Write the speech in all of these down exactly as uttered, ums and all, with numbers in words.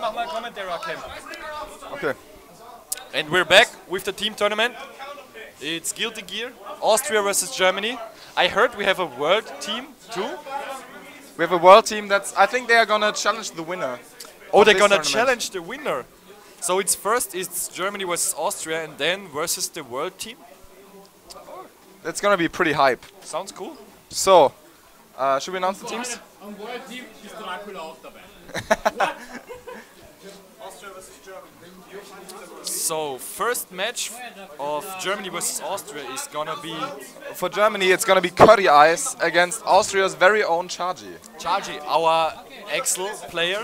mach mal Kommentare, Cam. Okay. And we're back with the team tournament. It's Guilty Gear, Austria versus Germany. I heard we have a world team too. We have a world team that's, I think they are gonna challenge the winner. Oh, they're gonna tournament. challenge the winner. So it's first it's Germany versus Austria and then versus the world team. That's gonna be pretty hype. Sounds cool. So, uh, should we announce the teams? Am World Team ist Dracula auch dabei. Austria versus Germany. So first match of Germany versus Austria is gonna be For Germany, it's gonna be Curry Ice against Austria's very own Chargy. Chargy, our Axel player.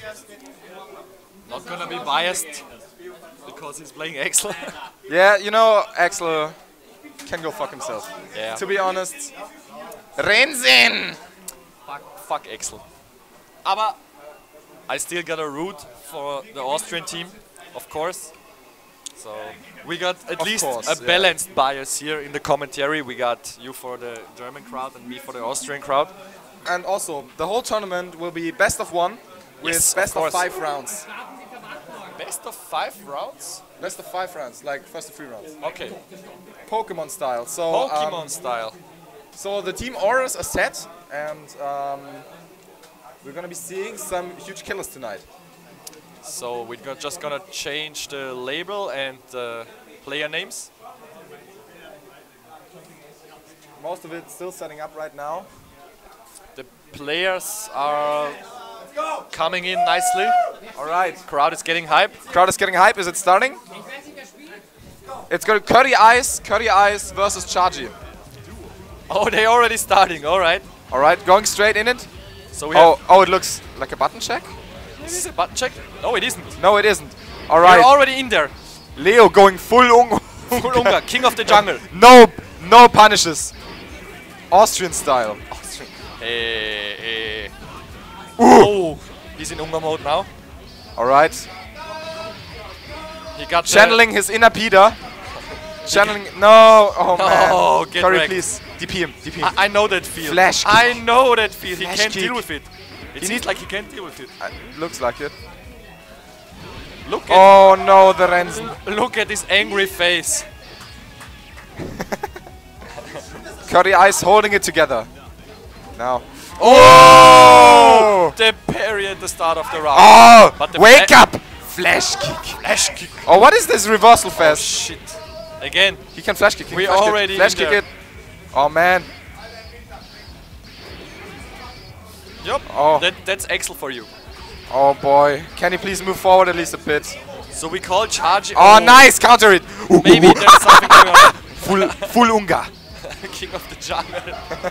Not gonna be biased because he's playing Axel. Yeah, you know, Axel can go fuck himself. Yeah. To be honest. Rensin! Fuck, fuck Axel. Aber I still gotta root for the Austrian team, of course. So we got at Of least course, a yeah. balanced bias here in the commentary. We got you for the German crowd and me for the Austrian crowd. And also, the whole tournament will be best of one with Yes, of best of, course. five rounds. Best of five rounds? Best of five rounds, like first of three rounds. Okay. Pokemon style. So, Pokemon um, style. so the team orders a set, and um, we're gonna be seeing some huge killers tonight. So we're go- just gonna change the label and the player names. Most of it's still setting up right now. The players are coming in nicely. All right. Crowd is getting hype. Crowd is getting hype. Is it starting? It's going to Curry Ice, Curry Ice versus Chargy. Oh, they already starting. All right. All right, going straight in it. So we have Oh, oh, it looks like a button check. maybe it's a button check. No, it isn't. No, it isn't. All We're right, already in there. Leo going full ung. Full Ungar, king of the jungle. No, no punishes. Austrian style. Hey, hey. Oh, he's in Ungar mode now. All right, He got the- channeling his inner Peter. Channeling. No, oh No, man. get Curry, wrecked. please. D P him. D P him. I, I know that feel. Flash kick. I know that feel. He Flash can't kick. deal with it. It He seems need- like he can't deal with it. Uh, looks like it. Look at Oh no, the Rensen. look at his angry face. Curry Ice holding it together. Now. Oh! The parry at the start of the round. Oh! But the Wake fla- up! Flash kick. Flash kick. Oh, what is this reversal Oh fast? shit! Again. He can flash kick. He can We flash already kick. Flash in kick there. it. Oh man. Yup. Oh. That that's Axel for you. Oh boy. Can he please move forward at least a bit? So we call charge. Oh, nice! Counter it! Maybe there's something going on. Full, full Unga. King of the jungle.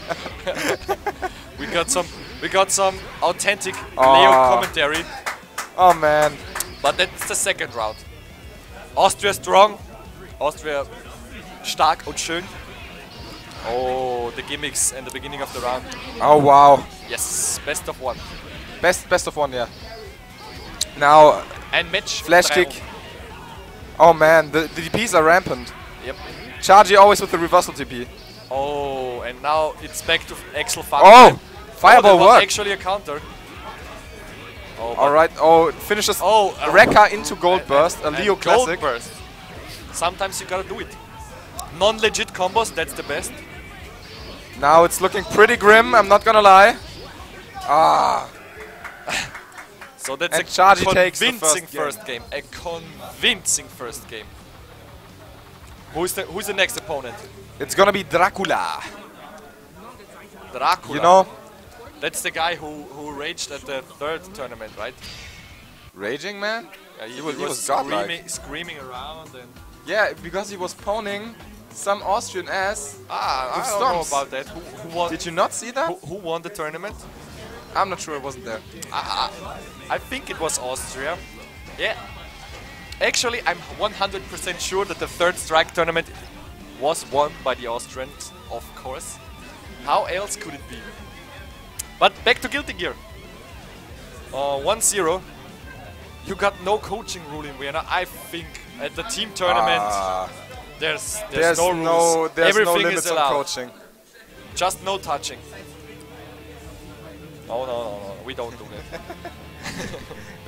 we got some. We got some authentic Leo Oh. commentary. Oh man. But that's the second round. Austria strong. Austria stark und schön. Oh, the gimmicks and the beginning of the round. Oh wow. Yes, best of one. Best, best of one, yeah. Now, And match. flash drei kick. Oh man, the, the D Ps are rampant. Yep. Chargy always with the reversal T P. Oh, and now it's back to Axel Fun. Oh! Oh, Fireball that was worked. actually a counter. Oh, but- Alright, oh, finishes Oh, uh, Rekka into Gold Burst, a and Leo Gold classic. Burst. Sometimes you gotta do it. Non-legit combos, that's the best. Now it's looking pretty grim, I'm not gonna lie. Ah, So that's And a Chargy takes the convincing first first game. A convincing first game. Who's the Who's the next opponent? it's gonna be Dracula. Dracula. You know, That's the guy who who raged at the third tournament, right? Raging Man? Yeah, he, He was- he he was was godlike. screaming, screaming around and Yeah, because he was pawning some Austrian ass. ah, I With don't know storms. about that. Who, who won? Did you not see that? Who, who won the tournament? I'm not sure, I wasn't there. I think it was Austria. Yeah. Actually, I'm one hundred percent sure that the third strike tournament was won by the Austrians, of course. How else could it be? But back to Guilty Gear. Uh, one zero. You got no coaching rule in Vienna. I think at the team tournament Ah, there's, there's there's no no, rules. there's no Everything limits is on allowed. coaching. Just no touching. No, no, no, no. We don't do that.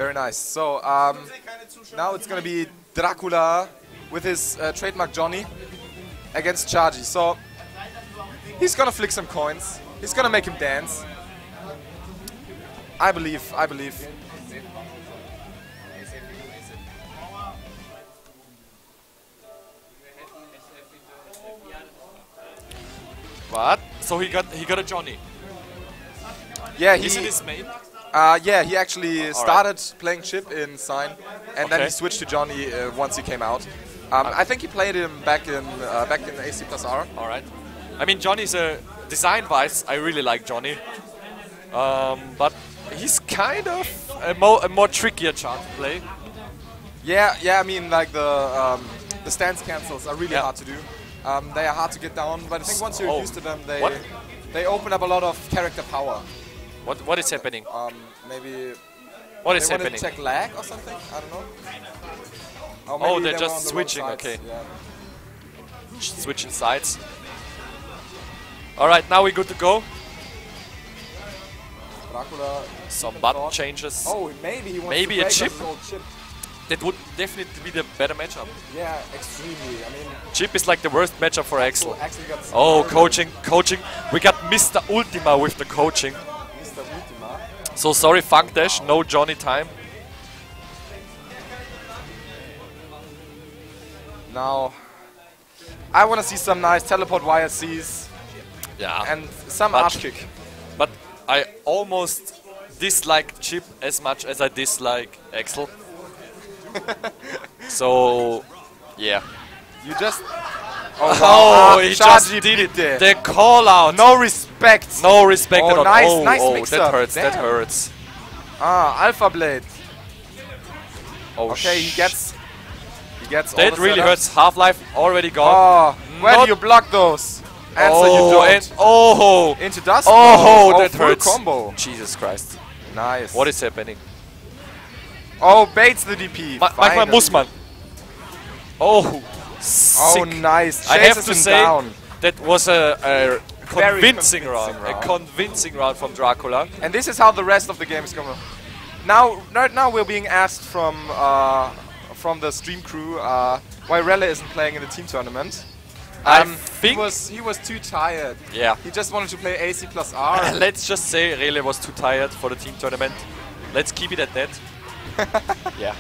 Very nice. So um, now it's gonna be Dracula with his uh, trademark Johnny against Chargy. So he's gonna flick some coins. He's gonna make him dance. I believe. I believe. What? So he got he got a Johnny. Yeah, he. Is it his main? Uh, yeah, he actually All started right. playing Chip in Sign, and then Okay. he switched to Johnny uh, once he came out. Um, I think he played him back in uh, back in A C plus R. All right. I mean, Johnny's a design-wise, I really like Johnny, um, but he's kind of a, mo a more trickier chart to play. Yeah, yeah. I mean, like the um, the stance cancels are really Yeah. hard to do. Um, they are hard to get down, but I think once you're Oh. used to them, they What? they open up a lot of character power. What what is happening? Um, maybe What they is want to happening? check lag or something. I don't know. Or Oh, maybe they're they were just on the wrong switching, sides, okay. Yeah. Switching sides. All right, now we're good to go. Dracula. Some even button thought- changes. Oh, maybe he wants Maybe to a break chip? his old chip. That would definitely be the better matchup. Yeah, extremely. I mean, Chip is like the worst matchup for Axel. Axel got Oh, started. coaching, coaching. We got Mister Ultima with the coaching. Mister Ultima. So sorry, Funk Dash, no Johnny time. Now, I want to see some nice teleport Y S Cs Yeah. and some But- arch kick. But I almost dislike Chip as much as I dislike Axel. So, yeah. You just. Oh, he just Chargy did it. beat The call out. No respect. No respect Oh, at all. nice, oh, nice oh, mix that up. hurts. That Damn. hurts. Ah, Alpha Blade. Oh, Okay, he sh- gets. He gets. all That the really setups. hurts. Half-Life already gone. Oh, where Not- do you block those? Answer oh, you don't. and oh, Into dust. oh, that full hurts. combo. Jesus Christ. Nice. What is happening? Oh, baits the D P. Ma manchmal finally. muss man. Oh, Oh, sick. nice. I have Chases to him say down. that was a, a Very convincing convincing round. A round. convincing round from Dracula. And this is how the rest of the game is going. Now, right now we're being asked from uh, from the stream crew uh, why Relle isn't playing in the team tournament. I Um, think- he was he was too tired. Yeah. He just wanted to play A C plus R. Let's just say Rele was too tired for the team tournament. Let's keep it at that. Yeah.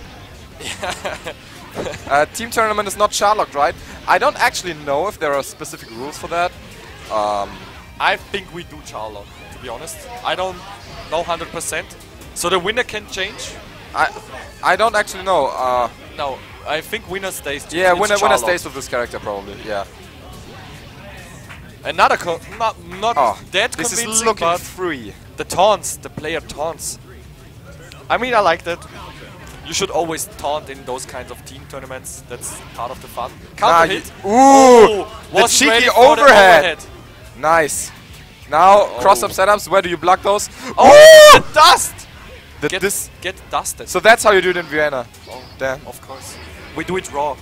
uh, team tournament is not Charlocked, right? I don't actually know if there are specific rules for that. Um, I think we do Charlotte, to be honest. I don't know one hundred percent. So the winner can change? I I don't actually know. Uh, No, I think winner stays. to- yeah, it's winner winner Charlotte. stays with this character probably. Yeah. Another co not not Oh, that this convincing, is looking but free. the taunts, the player taunts. I mean, I like that. You should always taunt in those kinds of team tournaments. That's part of the fun. Counter Nah, hit. you- Ooh, the wasn't cheeky ready for the overhead. Nice. Now cross-up setups. Where do you block those? Oh, the dust! The- Get, this. get dusted. So that's how you do it in Vienna. Oh, Damn. of course. We do it raw.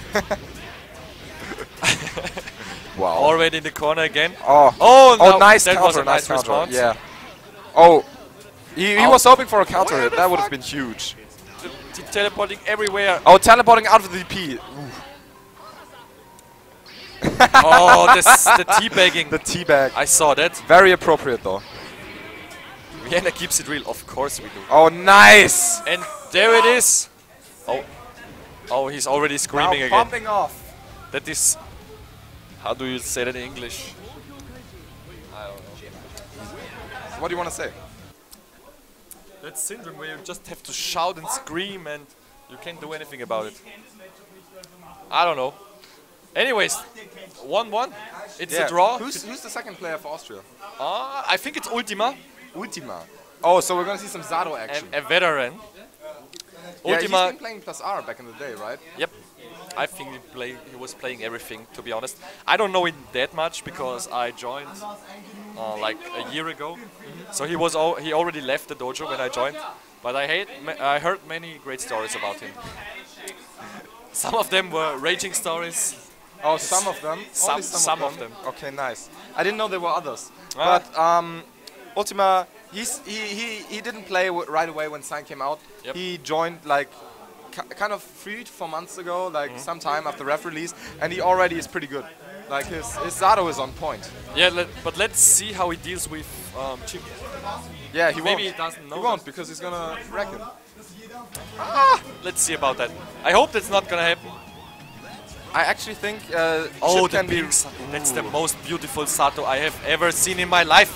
Wow. Already in the corner again. Oh. Oh, Oh, no, nice that counter. was a nice counter. response. Yeah. Oh. He, he Oh. was hoping for a counter Where hit. the That would have fuck? been huge. T teleporting everywhere. Oh, teleporting out of the D P. Oh, this, the teabagging. The teabag. I saw that. Very appropriate though. Vienna keeps it real. Of course we do. Oh, nice. And there it is. Oh, oh, he's already screaming now again. pumping off. That is. How do you say that in English? I don't know. What do you want to say? That syndrome where you just have to shout and scream and you can't do anything about it. I don't know. Anyways, one one. It's a draw. Who's, who's the second player for Austria? Uh, I think it's Ultima, Ultima. Oh, so we're gonna see some Zado a, action. a veteran. Yeah, he's Ultima, been playing plus R back in the day, right? yep. I think he, play, he was playing everything, to be honest. I don't know it that much because I joined uh, like a year ago. So he was al he already left the dojo when I joined. But I hate ma I heard many great stories about him. Some of them were raging stories. Oh, some of them. Some- Only some of Okay, nice. I didn't know there were others. Ah. But um, Ultima he's he he, he didn't play w right away when Sign came out. Yep. He joined like ki kind of three four months ago, like Mm-hmm. some time after ref release, and he already is pretty good. Like his his Zato is on point. Yeah, let, but let's see how he deals with um, Chip. Yeah, he Maybe won't. he doesn't know He won't because he's gonna wreck him. Let's see about that. I hope that's not gonna happen. I actually think uh, Oh, Chip the can be. pink Sato. That's the most beautiful Sato I have ever seen in my life.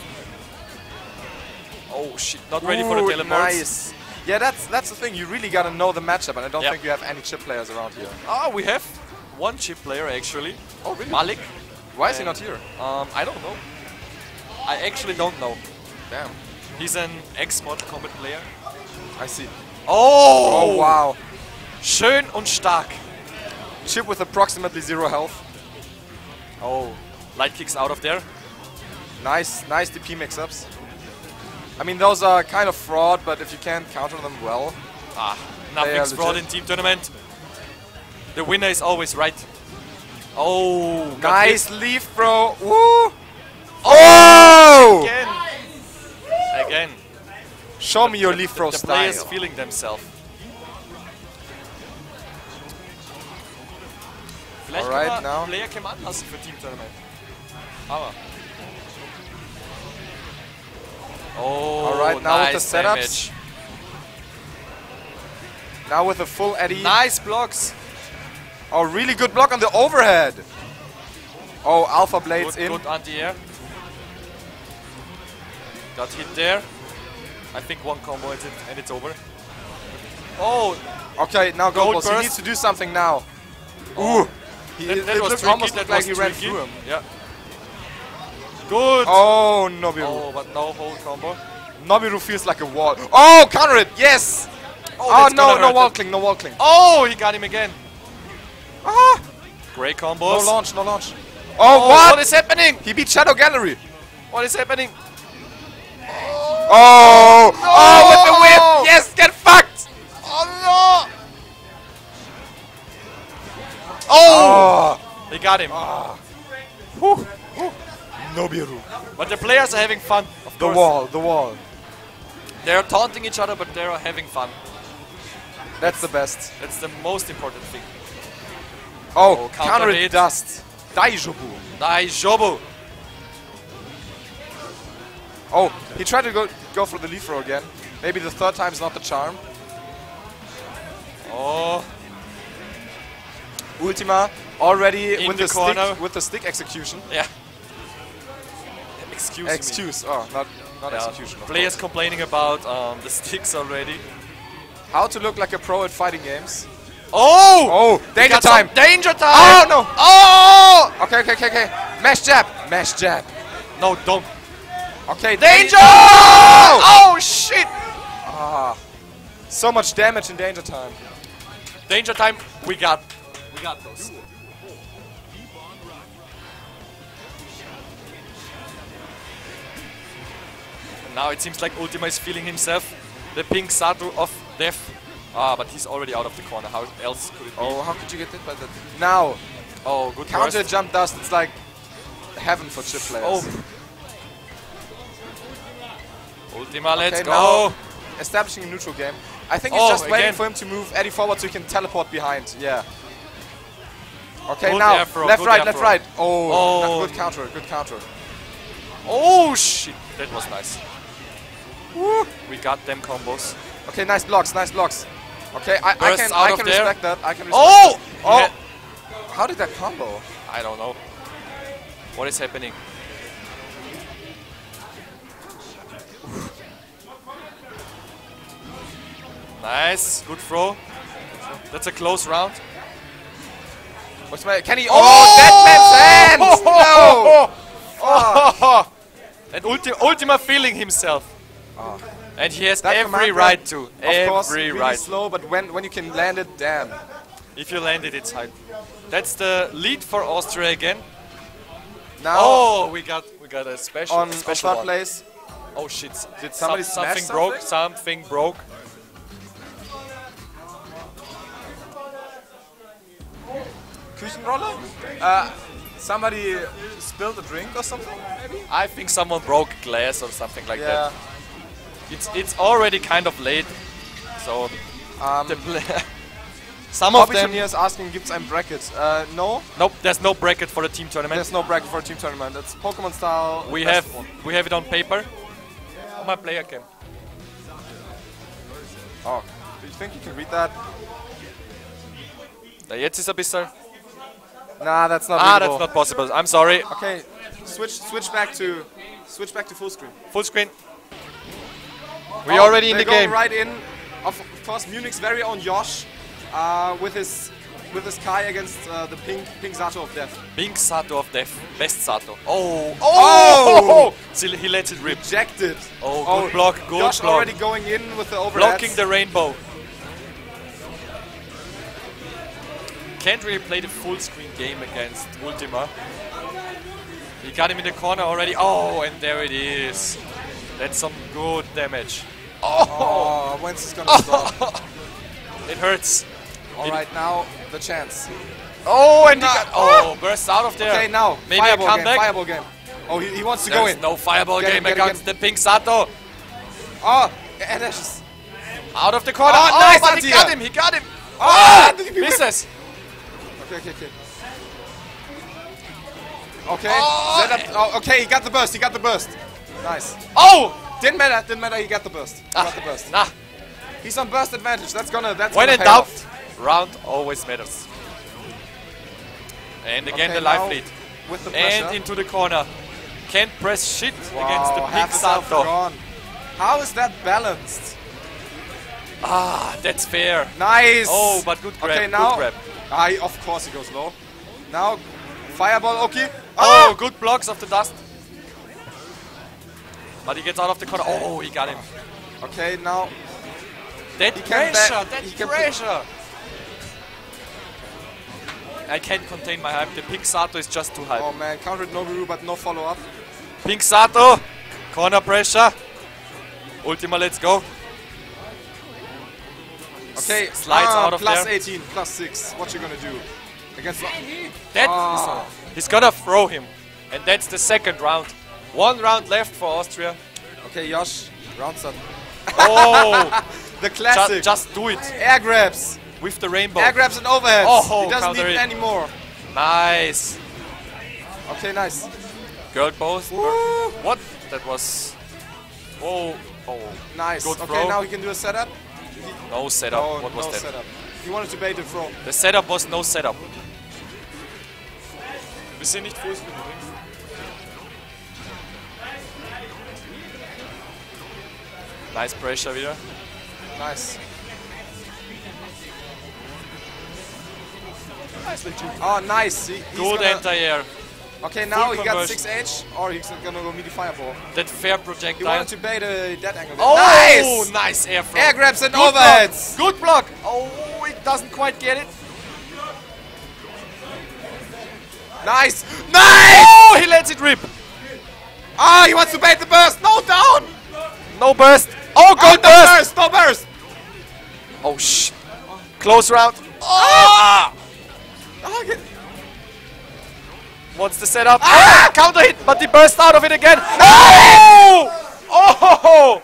Oh shit, not ready for the Ooh, teleports. nice. Yeah, that's that's the thing. You really gotta know the matchup, and I don't Yep. think you have any Chip players around here. Ah, we have one Chip player actually. Oh, really? Malik. Why is he And- not here? Um, I don't know. I actually don't know. Damn. He's an ex-mod combat player. I see. Oh! Oh wow. Schön und stark. Chip with approximately zero health. Oh, light kicks out of there. Nice, nice D P mix-ups. I mean, those are kind of fraud, but if you can counter them well. Ah, They are nothing's fraud in legit. team tournament. The winner is always right. Oh, got Nice hit leaf throw. Woo! Oh! again. Again. Show me your leaf throw The style. players feeling themselves. Vielleicht Alright, können wir now. Player Cam anlassen für Team Tournament. Aber. Oh, Alright, now with the nice setups. damage. Now with a full Eddie. Nice blocks. Oh, really good block on the overhead. Oh, Alpha Blades Good, in. good anti-air. Got hit there. I think one combo and, it, and it's over. Oh, Okay, now Gold Gold He burst. needs to do something now. Oh. Ooh. He, that, it that it was looked tricky. almost That like was he ran tricky. through him. Yeah. Good. Oh, Oh, Nobiru. but no whole combo. Nobiru feels like a wall. Oh, counter it. Yes. Oh, that's no, gonna no hurt wall it. cling, no wall cling. Oh, he got him again. Ah, Great no combos. launch, no launch. Oh, Oh, what? what is happening? He beat Shadow Gallery. What is happening? Oh, oh, with the whip. Yes, get fucked. Oh no! Oh! Oh, They got him. Nobiru. But the players are having fun. Of The course. wall, the wall. They're taunting each other, but they're having fun. That's the best. That's the most important thing. Oh, Oh, counter, counter it hit. dust. Daijobu. Daijobu. Oh, he tried to go go for the leaf throw again. Maybe the third time's not the charm. Oh, Ultima already In with the the, corner. stick with the stick execution. yeah. Excuse me. Excuse. Oh, not not Yeah, execution. Of players course. complaining about um, the sticks already. How to look like a pro at fighting games. Oh! Oh, We danger got some time. Danger Oh time! no. Oh! Okay, okay, okay, okay. Mash jab. Mash jab. No, don't. Okay. Danger! Oh! Oh shit! Ah, so much damage in danger time. Danger time. We got. We got those. And now it seems like Ultima is feeling himself the pink Sato of death. Ah, but he's already out of the corner. How else could it be? Oh, how could you get hit by that? Now, Oh, good counter burst. jump dust. It's like heaven for chip players. Oh. Ultima, let's Okay, go. now establishing a neutral game. I think he's Oh, just waiting again. for him to move Eddie forward so he can teleport behind. Yeah. Okay, Good now air throw, left, good right, air left, throw. right. Oh, Oh. na- good counter, good counter. Oh shit, that was nice. Woo. We got them combos. Okay, nice blocks, nice blocks. Okay, I, I Bursts can, out I of can there. respect that. I can respect Oh! that. He Oh! had- How did that combo? I don't know. What is happening? Nice, good throw. That's a close round. What's my, can he? Oh, that man's hands! No! Oh! And Ulti Ultima feeling himself. Oh. And he has That every command right grab, to. Of Every course, really right. slow, but when when you can land it, damn. If you land it, it's high. That's the lead for Austria again. Now Oh, we got we got a special, on, a on special third one. place. Oh shit! Did somebody Some- smash something broke? something? Something broke. Küchenroller? Uh, somebody spilled a drink or something, maybe? I think someone broke glass or something like Yeah. It's it's already kind of late, so Um, the pla some of Hobby them. Turnier is asking, gibt's ein Bracket? Uh, no, Nope, there's no bracket for the team tournament. there's no bracket for a team tournament. It's Pokemon style. We best have of one. we have it on paper. On my player cam. Oh, do you think you can read that? Na, jetzt ist er bisschen. Nah, that's not Ah, readable. that's not possible. I'm sorry. Okay, switch switch back to switch back to full screen. Full screen. We Oh, already in they the go game. right in. Of course, Munich's very own Yosh uh, with his with his Kai against uh, the pink pink Zato of Death. Pink Sato of Death. Best Sato. Oh. Oh! So he lets it rip. Rejected. Oh, good block, good Yosh block. already going in with the overheads. Blocking the rainbow. Can't really play the full screen game against Ultima. He got him in the corner already. Oh, and there it is. That's some good damage. Oh, when's this gonna stop? It hurts. All right, now the chance. Oh, and he Nah. got oh burst out of there. Okay, now maybe fireball a game. comeback. Fireball game. Oh, he, he wants to go There's in. no fireball Get game him, get him, against get the Pink Sato. Oh, and dashes. Out of the corner. Oh, Oh, nice but he idea. got him. He got him. Ah, Misses. Okay, okay, okay. Okay. Oh. Set up- oh, okay, he got the burst. He got the burst. Nice. Oh. Didn't matter. Didn't matter. He got the burst. He Ah, got the burst. nah. He's on burst advantage. That's gonna. That's When gonna in pay doubt, off. round always matters. And again Okay, the life now lead. with the pressure. And into the corner. Can't press shit Wow, against the half Pink his health Sato. gone. How is that balanced? Ah, that's fair. Nice. Oh, but good grab. Okay, now. Good grab. Ah, he- of course he goes low. Now, fireball. Okay. Oh, Ah! good blocks of the dust. But he gets out of the corner. Oh, he got him. Okay, now. That can pressure, back- that he can put- pressure. I can't contain my hype. The Pink Sato is just too high. Oh man, countered Nobiru, but no follow up. Pink Sato, corner pressure. Ultima, let's go. Okay, S- slides ah, out of plus there. eighteen, plus six. What you gonna do against? That Ah. he's gonna throw him, and that's the second round. One round left for Austria. Okay, Yosh, round set. Oh, The ju- classic. just do it air grabs. with the rainbow. Air grabs and overheads. Oh, he doesn't counter need it. any more. Nice. Okay, nice. Girl pose. Woo. What? That was. Oh, oh. Nice. Good okay, throw. now he can do a setup. No setup. Oh, what was no that? setup. He wanted to bait the throw. The setup was no setup. Wir sind nicht Fußball übrigens. Nice pressure wieder. Nice. Nicely Oh, nice. He, he's Good gonna- anti-air. Okay, now Full he got conversion. six H, or he's gonna go meet the fireball. That fair He projectile. wanted to bait a dead angle. Oh, nice! nice air throw. Air grabs and Good overheads. block. Good block. Oh, it doesn't quite get it. Nice! Nice! Oh, he lets it rip. Ah, he wants to bait the burst. No, down! No burst. Oh, Oh, good no burst. burst! No burst! Oh, shh. Close round. Ah! Oh, okay. What's the setup? Ah! Counter hit, but he burst out of it again. Oh! Oh!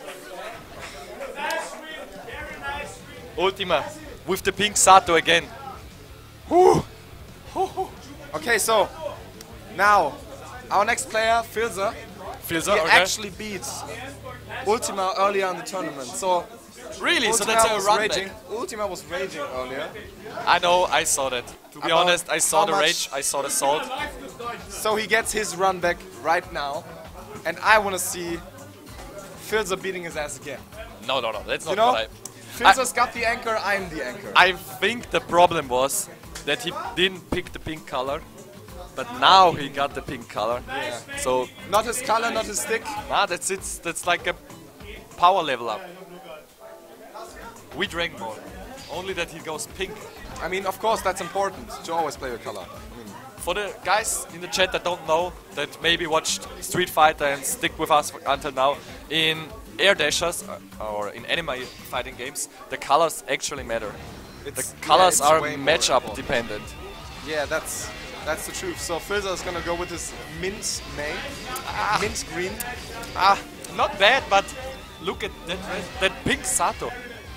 Ultima with the Pink Sato again. Whew. Okay, so now our next player, Filzer, Filzer, he okay. actually beat Ultima earlier in the tournament. So Really? So Ultima that's a was run raging. back. Ultima was raging earlier. I know, I saw that. To be About honest, I saw how the much- rage, I saw the salt. So he gets his run back right now, and I want to see Filzer beating his ass again. No, no, no, that's not You know, what I... Filzer's got the anchor. I'm the anchor. I think the problem was that he didn't pick the pink color, but now he got the pink color. So, Not his color, not his stick. nah, that's it. That's like a power level up. We Dragon Ball. Only that he goes pink. I mean, of course, that's important to always play your color. I mean, For the guys in the chat that don't know, that maybe watched Street Fighter and stick with us until now, in Air Dashers uh, or in anime fighting games, the colors actually matter. it's, The yeah, colors it's are way more matchup important. dependent. Yeah, that's that's the truth. So Filzer is gonna go with his mint name, mint green. Ah, not bad, but look at that red, that pink Sato.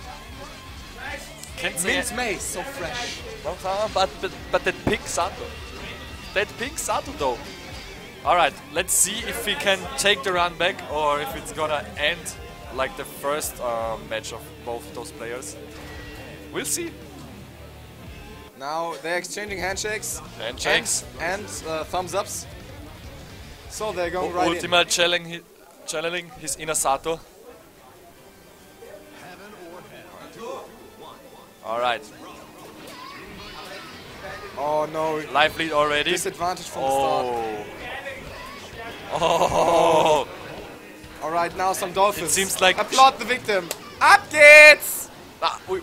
Can't say Mint May, so fresh. Uh, but, but but that pink Sato. That pink Sato though. Alright, let's see if we can take the run back or if it's gonna end like the first uh, match of both those players. We'll see. Now they're exchanging handshakes. Handshakes. And, and uh, thumbs ups. So they're going right in. Ultima channeling his, channeling his inner Sato. Alright. Oh no. Live lead already. Disadvantage from oh. the start. Oh. Alright, now some dolphins. It seems like applaud the victim. Ab geht's! Ah, we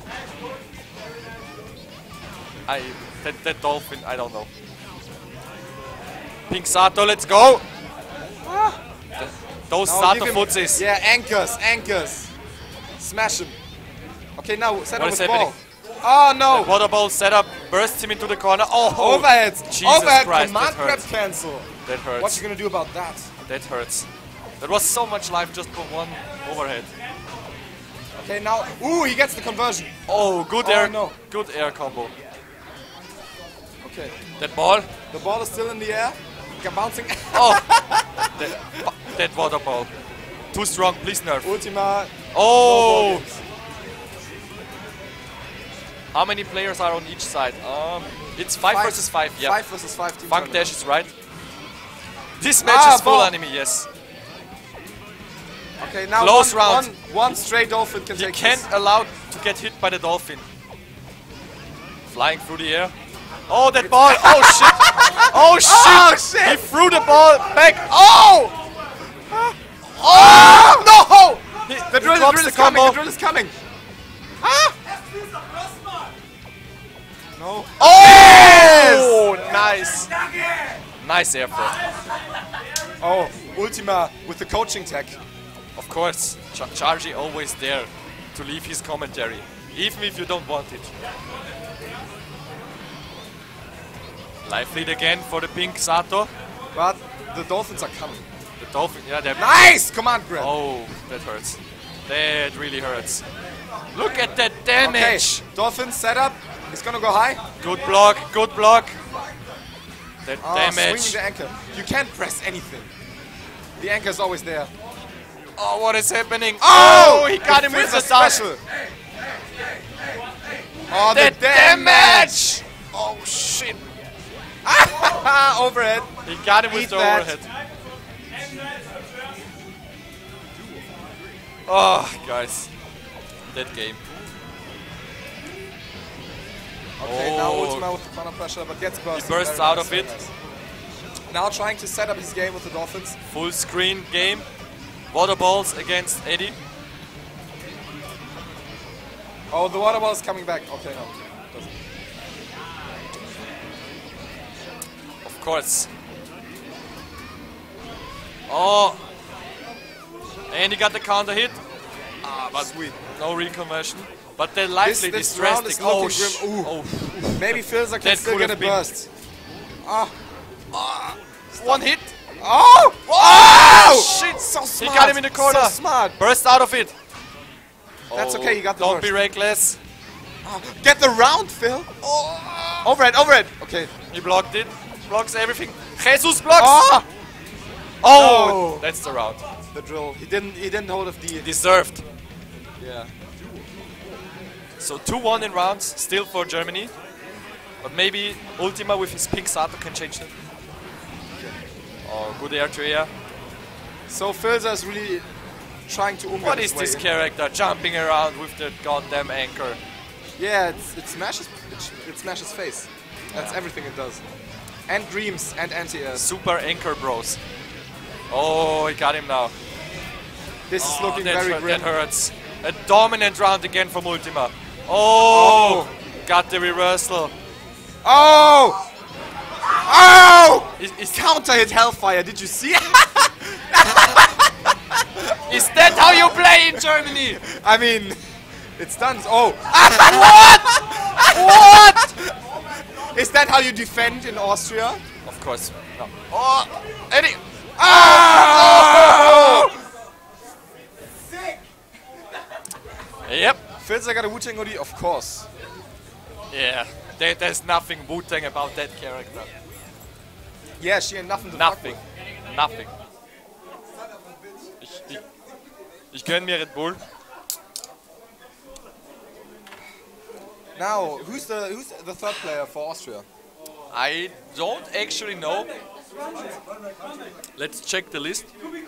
I that, that dolphin, I don't know. Pink Sato, let's go! Ah. The, those Now Sato give him- footsies. Yeah, anchors, anchors. Smash him. Okay, now set What up is with ball. happening? Oh no! Water ball setup, bursts him into the corner. Oh! Overhead! Jesus Overhead Christ, command that grab hurts. cancel. That hurts. What you gonna do about that? That hurts. That was so much life just for one overhead. Okay, now, ooh, he gets the conversion. Oh, good Oh, air, no. good air combo. Okay, That ball. the ball is still in the air. You're bouncing. Oh! that, that water ball. Too strong, please nerf. Ultima. Oh! No ball. How many players are on each side? Um, it's five, Five. versus five. Yeah. Five versus five. Team Funk tournament. Dash is right. This match Ah, is full ball. anime. Yes. Okay, now Close one, round. One, one stray dolphin can You take can't this. allow to get hit by the dolphin. Flying through the air. Oh, that ball! Oh shit! Oh shit! Oh shit! He threw the ball back. Oh! Oh no! He, The drill, he the drops drill the is coming. combo. The drill is coming. Ah! No. Oh! Nice. Nice air throw. Oh, Ultima with the coaching tech. Of course, Ch Chargy always there to leave his commentary, even if you don't want it. Live lead again for the pink Sato. But the dolphins are coming. The dolphin, yeah, they're Nice command grab. Oh, that hurts. That really hurts. Look at that Okay, damage. dolphin setup. He's gonna go high. Good block, good block. That Oh, damage. swinging the anchor. You can't press anything. The anchor is always there. Oh, what is happening? Oh, he got him with the Fizz dash. special. Oh, the That damage! Oh shit! Overhead. He got him with Eat the that. overhead. Oh, guys, that game. Okay, now Oh. Ultima with the corner pressure, but gets burst. He bursts out of it. Now trying to set up his game with the dolphins. Full screen game. Water balls against Eddie. Oh, the water ball is coming back. Okay, no. Doesn't. Of course. Oh. And he got the counter hit. Ah, but Sweet. no reconversion. But the life This- lead this is round drastic. is looking Oh, sh grim. Ooh. oh, Maybe Filzer can That still could get a have been- burst. Ah. one hit. Oh! Oh, shit! So He smart. got him in the corner. So smart. Burst out of it. That's Oh, okay, you got the Don't horse. be reckless. Get the round, Phil. Oh. Overhead, overhead. Okay. He blocked it. Blocks everything. Jesus blocks. Oh! Oh, No. that's the round. The drill. He didn't. He didn't hold of the. Deserved. Yeah. So two one in rounds, still for Germany. But maybe Ultima with his pink Sato can change it. Oh, good air to air. So Filzer is really trying to umgehen What his is way this in. character jumping around with the goddamn anchor? Yeah, it's, it smashes. It, it smashes face. That's everything it does. And dreams and anti-airs. Super anchor bros. Oh, he got him now. This is Oh, looking that, very hurt- grim. that hurts. A dominant round again from Ultima. Oh, got the reversal. Oh! Oh! Is, is, Counter hit Hellfire. Did you see? is that how you play in Germany? I mean, it's done. Oh! What? Is that how you defend in Austria? Of course. No. Oh, Eddie. Oh! Filzer got a Wu-Tang hoodie? Of course. Yeah, there, there's nothing Wu-Tang about that character. Yeah, she ain't nothing to Nothing. fuck with. Nothing. Ich, ich, ich gönn mir Red Bull. Now, who's the who's the third player for Austria? I don't actually know. Let's check the list.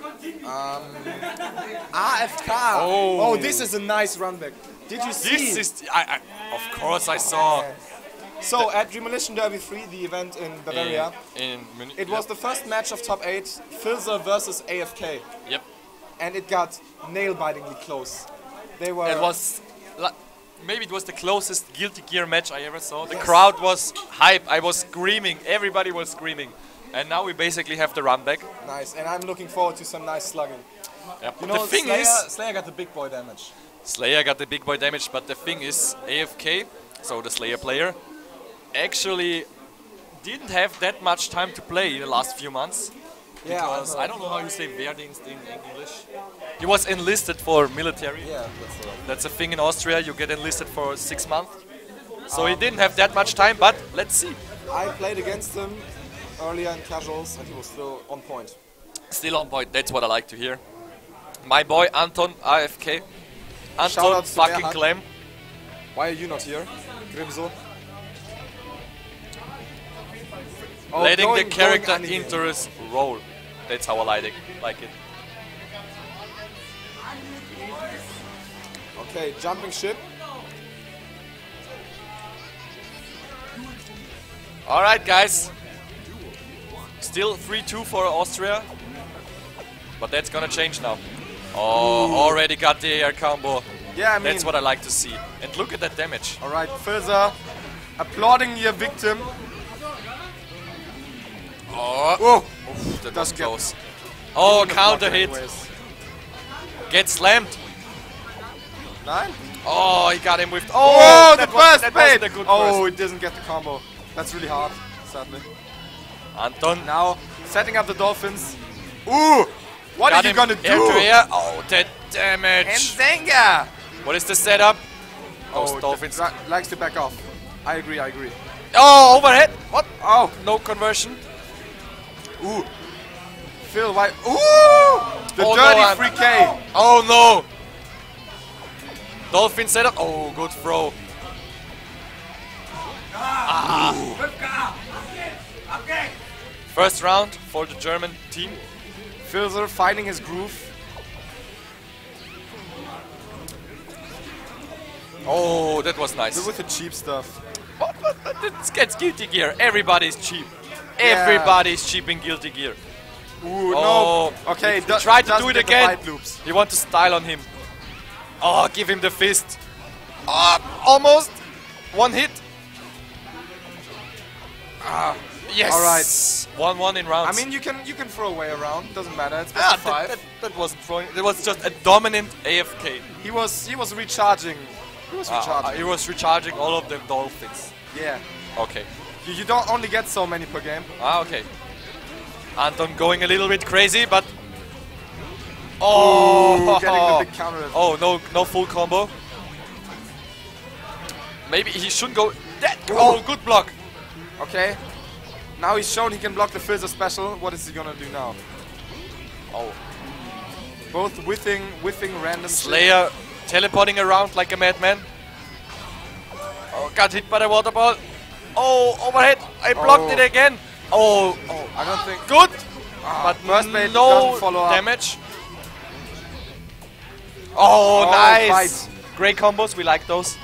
A F K. Oh. Oh, this is a nice run back. Did you see? This is... I, I, of course I saw. So at Demolition Derby three, the event in Bavaria, In, in Munich. it was the first match of top eight, Filzer versus A F K, Yep. and it got nail-bitingly close. They were. It was... Like, maybe it was the closest Guilty Gear match I ever saw. The crowd was hype. I was screaming. Everybody was screaming. And now we basically have the run back. nice, and I'm looking forward to some nice slugging. Yep. You know, the thing Slayer, is... Slayer got the big boy damage. Slayer got the big boy damage, but the thing is, A F K, so the Slayer player, actually didn't have that much time to play in the last few months. Yeah, Because I I don't know how you say Wehrdienst in English. He was enlisted for military. Yeah, that's the That's a thing in Austria, you get enlisted for six months. So he didn't have that much time, but let's see. I played against him earlier in casuals, and he was still on point. Still on point, that's what I like to hear. My boy Anton, A F K. Anton Shoutouts to fucking Gerhard. Clem. Why are you not here, Grimso? Oh, Letting going- the character going anime. into his role. That's how I like it. Like it. Okay, jumping ship. Alright guys, still three two for Austria, but that's gonna change now. Oh, already got the air combo. Yeah, I mean, That's what I like to see. And look at that damage. all right, Filzer applauding your victim. Oh, Whoa, Oof, that was Doesn't get- close. Oh, Even the counter block hit. anyways. Get slammed. Nine? Oh, he got him with... Oh, Oh, the that, was, burst that bait! wasn't a good Oh, burst. it doesn't get the combo. That's really hard, sadly. Anton Now, setting up the Dolphins. Ooh! What got are you him gonna air do? to air. Oh, that damage. Nzenga! What is the setup? Those Oh, Dolphins. li- likes to back off. I agree, I agree. Oh, overhead. What? Oh, No conversion. ooh. Phil, why? Ooh! The Oh, dirty no, I'm- free K. Oh no! Dolphin setup. Oh, good throw. Ah. First round for the German team. Filzer finding his groove. Oh, that was nice. With the cheap stuff. What? What? What? It gets Guilty Gear. Everybody's cheap. Yeah. Everybody's cheap in Guilty Gear. Ooh, Oh. no. Okay, He do- tried to doesn't do it get the again. fight loops. You want to style on him. Oh, give him the fist. Oh, almost. One hit. Ah, yes. All right. one one in rounds. I mean, you can you can throw away around. Doesn't matter. It's best ah, of that, five. that, that wasn't throwing. It was just a dominant A F K. He was he was recharging. He was Ah, recharging. he was recharging all of the dolphins. yeah. Okay. You, you don't only get so many per game. Ah, okay. Anton going a little bit crazy, but oh, Ooh, getting the big counter. oh no, no full combo. Maybe he shouldn't go. That. Oh, good block. Okay. Now he's shown he can block the Filzer special. What is he gonna do now? Oh, Both whiffing, whiffing random. shit. Slayer teleporting around like a madman. Oh, got hit by the water ball. Oh, overhead. I blocked Oh. it again. Oh, oh, I don't think. good. Ah, But first bait no doesn't follow up. damage. Oh, Oh, nice. fight. Great combos. We like those.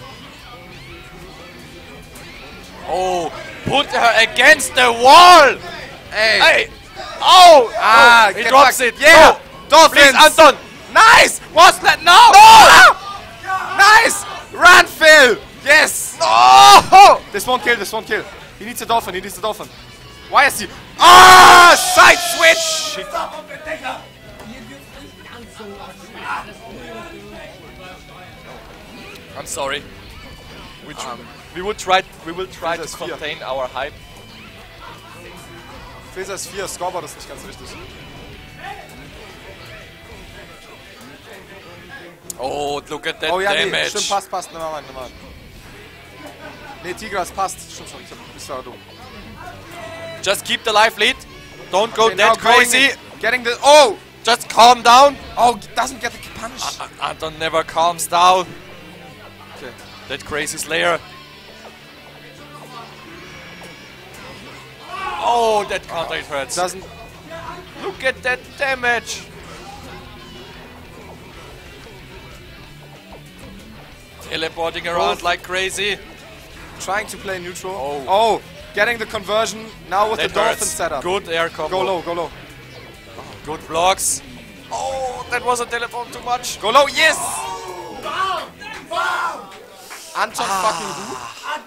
Oh, put her against the wall. Hey. Hey. Oh, Ah, oh, he get drops back. it. Yeah. No. Dolphins. Please, Anton. Nice. What's that? No. Ah! Nice. Run, Phil. Yes. Oh, This won't kill. This won't kill. He needs a dolphin. He needs a dolphin. Why is he? Ah! Side switch. I'm sorry. We, tr we will try. We will try to Filzer's vier. contain our hype. Filzer ist vier. Scoreboard ist nicht ganz richtig. Oh, look at that Oh ja, nee, damage. stimmt, passt, passt. Never mind, never mind. Nee, Tigras passt. Stimmt schon, ich hab, ich war dumm. Just keep the life lead. Don't go Okay, now that crazy. Getting, getting the... Oh! Just calm down. Oh, doesn't get the punish. Uh, Anton never calms down. Okay. That crazy Slayer. Oh, that counter it hurts. Doesn't... Look at that damage. Teleporting around like crazy. Trying to play neutral. Oh. Oh, getting the conversion now with That the dolphin hurts. setup. Good air combo. Go low, go low. Good blocks. Oh, that was a teleport too much. Go low, yes! Anton fucking who?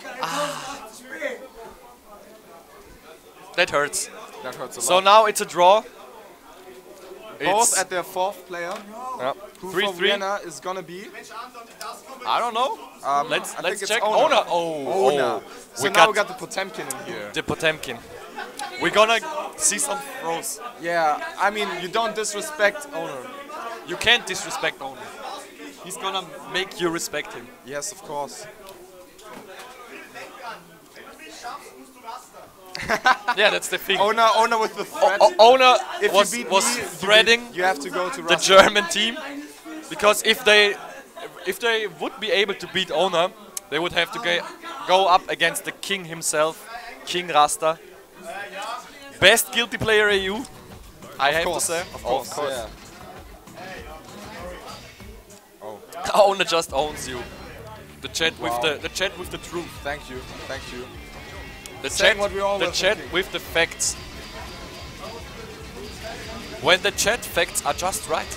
That hurts. That hurts a So lot. now it's a draw. Both It's at their fourth player. yeah. Who three for three. Vienna is gonna be? I don't know. Um, Let's I let's think check. it's Ona. Ona. Oh, Ona. oh. So we now got, we got the Potemkin in here. the Potemkin. We're gonna see some throws. Yeah, I mean, you don't disrespect Owner. You can't disrespect Ona. He's gonna make you respect him. Yes, of course. Yeah, that's the thing. Owner, Owner with the threat. O- Ona If was, you beat was me, you threading beat- you have to go to the Russia. German team, because if they if they would be able to beat Ona, they would have to ga- go up against the king himself, King Rasta. Best guilty player A U, I have course, to say. Of course, yeah. Ona just owns you. The chat with Wow. the the chat with the truth. Thank you, thank you. The Saying chat, what we all the were chat thinking. with the facts. When the chat facts are just right.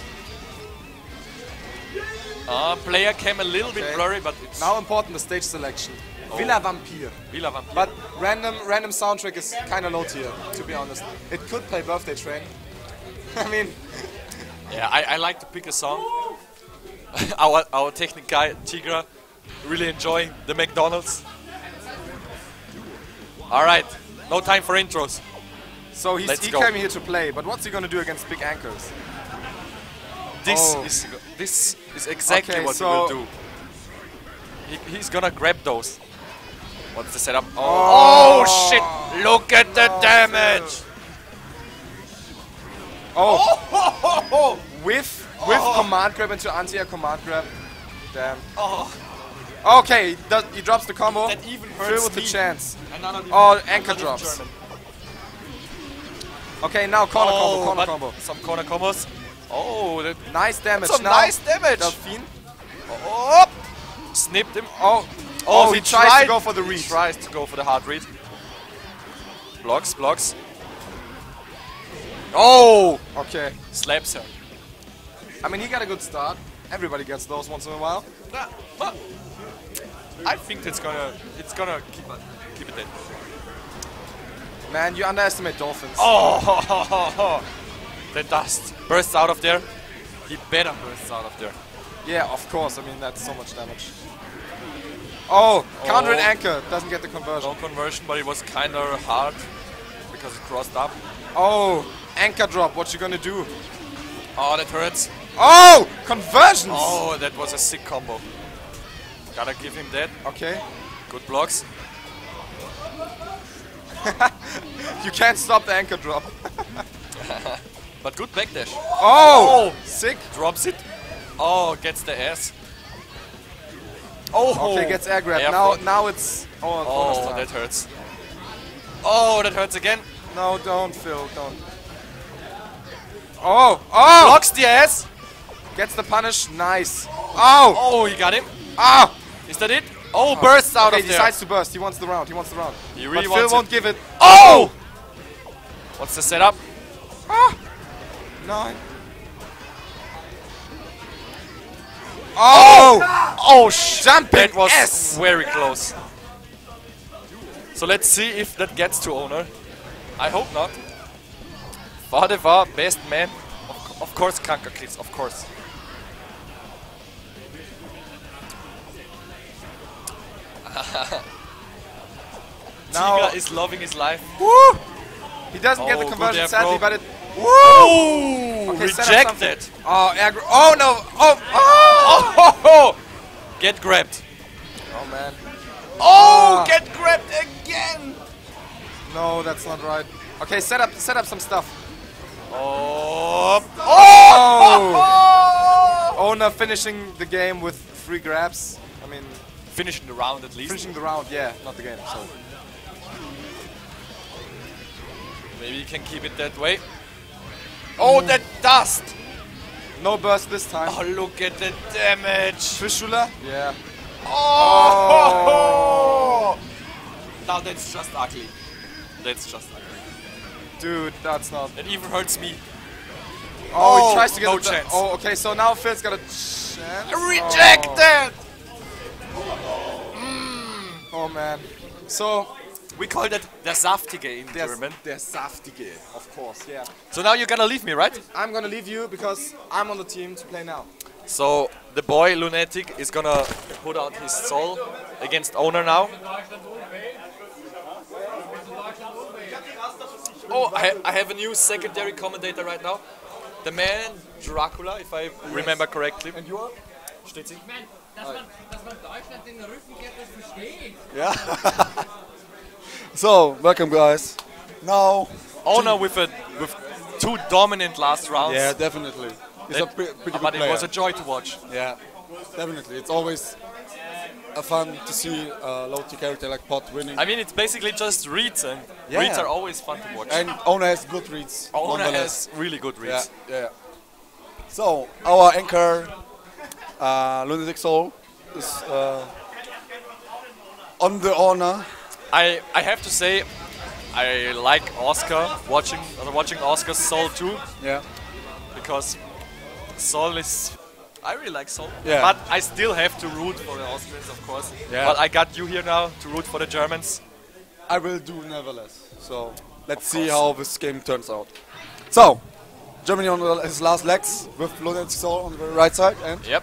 Uh, player came a little bit Okay. blurry, but it's Now important, the stage selection. Oh. Villa Vampire. Villa Vampire. But random random soundtrack is kind of low tier, to be honest. It could play Birthday Train. I mean, Yeah, I, I like to pick a song. our our technic guy Tigra really enjoying the McDonald's. All right, no time for intros. so he's, Let's he go. came here to play, but what's he gonna do against big anchors? This Oh. is this is exactly Okay, what so- he will do. He, he's gonna grab those. What's the setup? Oh, Oh. oh shit! Look at the damage. Oh, with with command grab into anti-air command grab. Damn. Oh, Okay, he, does, he drops the combo. that even Phil hurts with the me. chance. Another Oh, another anchor drops. German. Okay, now corner Oh, combo, corner but combo. some corner combos. Oh, that, Nice damage. some now, nice damage. Delphine. Oh, snipped him. Oh, Oh, oh, he, he tries tried to go for the he read. tries to go for the hard read. Blocks, blocks. Oh, Okay. slaps her. I mean, he got a good start. Everybody gets those once in a while. Nah, but I think it's gonna, it's gonna keep it, keep it in. Man, you underestimate dolphins. Oh, the dust bursts out of there. He better bursts out of there. Yeah, of course. I mean, that's so much damage. Oh, counter and Oh. anchor. Doesn't get the conversion. No conversion, but it was kind of hard because it crossed up. Oh, anchor drop. What you gonna do? Oh, that hurts. Oh, conversions. Oh, that was a sick combo. Gotta give him that. Okay. Good blocks. You can't stop the anchor drop. But good backdash. Oh, sick. Drops it. Oh, gets the ass. Oh, Okay, gets air grab. Air Now, front. now it's oh, bonus Oh, time. that hurts. Oh, that hurts again. No, don't, Phil, don't. Oh, oh! Blocks the ass. Gets the punish. Nice. Oh, Oh, he got him. ah! Is that it? Oh, bursts out Okay, of he there. decides to burst. He wants the round. He wants the round. He really but Phil wants won't it. give it. Oh! What's the setup? Ah! Nine. Oh! Oh, sh Jumping that was S. very close. So let's see if that gets to owner. I hope not. Vadeva, best man. Of, co- of course, Kanka Kids, of course. Now- Tiga is loving his life. Woo! He doesn't get Oh, the good conversion air sadly, pro. but it. Woo! Oh, Okay, set up rejected. something. Oh, air gra- Oh no! Oh! Oh! Oh! Get grabbed. Oh man. Oh! Ah. Get grabbed again! No, that's not right. Okay, set up, set up some stuff. Oh! Oh! Owner finishing the game with three grabs. I mean, Finishing the round at least. finishing the round. Yeah, not the game. So. Maybe you can keep it that way. Oh, that dust! No burst this time. Oh, look at the damage! Fistula? Yeah. Oh! Now that's just ugly. That's just ugly. Dude, that's not. It even hurts me. Oh, he Oh, tries to get no the chance. Oh, okay, so now Phil's got a chance. Rejected! Oh, oh man. So, We call that der Saftige in there's, German. there's Saftige, of course, yeah. So now you're gonna leave me, right? I'm gonna leave you because I'm on the team to play now. So the boy Lunatic is gonna put out his soul against Owner now. Oh, I, I have a new secondary commentator right now. The man Dracula, if I remember correctly. And you are? Steht sie? Ich meine, dass man, dass man Deutschland den Rücken kehrt, das verstehe ich. Yeah. So, welcome guys. Now, Owner with a with two dominant last rounds. yeah, definitely. He's a That- pre pretty good but it player. was a joy to watch. Yeah, definitely. It's always uh, fun to see a low T character like Pot winning. I mean, it's basically just reads, and Yeah. reads are always fun to watch. And Owner has good reads. Owner nonetheless. has really good Yeah, reads. yeah. So, our anchor, uh, Lunatic Soul, is uh, on the honor. I I have to say, I like Oscar watching uh, watching Oscar's Soul too, Yeah. because Soul is. I really like Soul, Yeah. but I still have to root for the Austrians, of course. Yeah. But I got you here now to root for the Germans. I will do nevertheless. So let's see how this game turns out. So Germany on the- his last legs with Lunatic Soul on the right side, and Yep.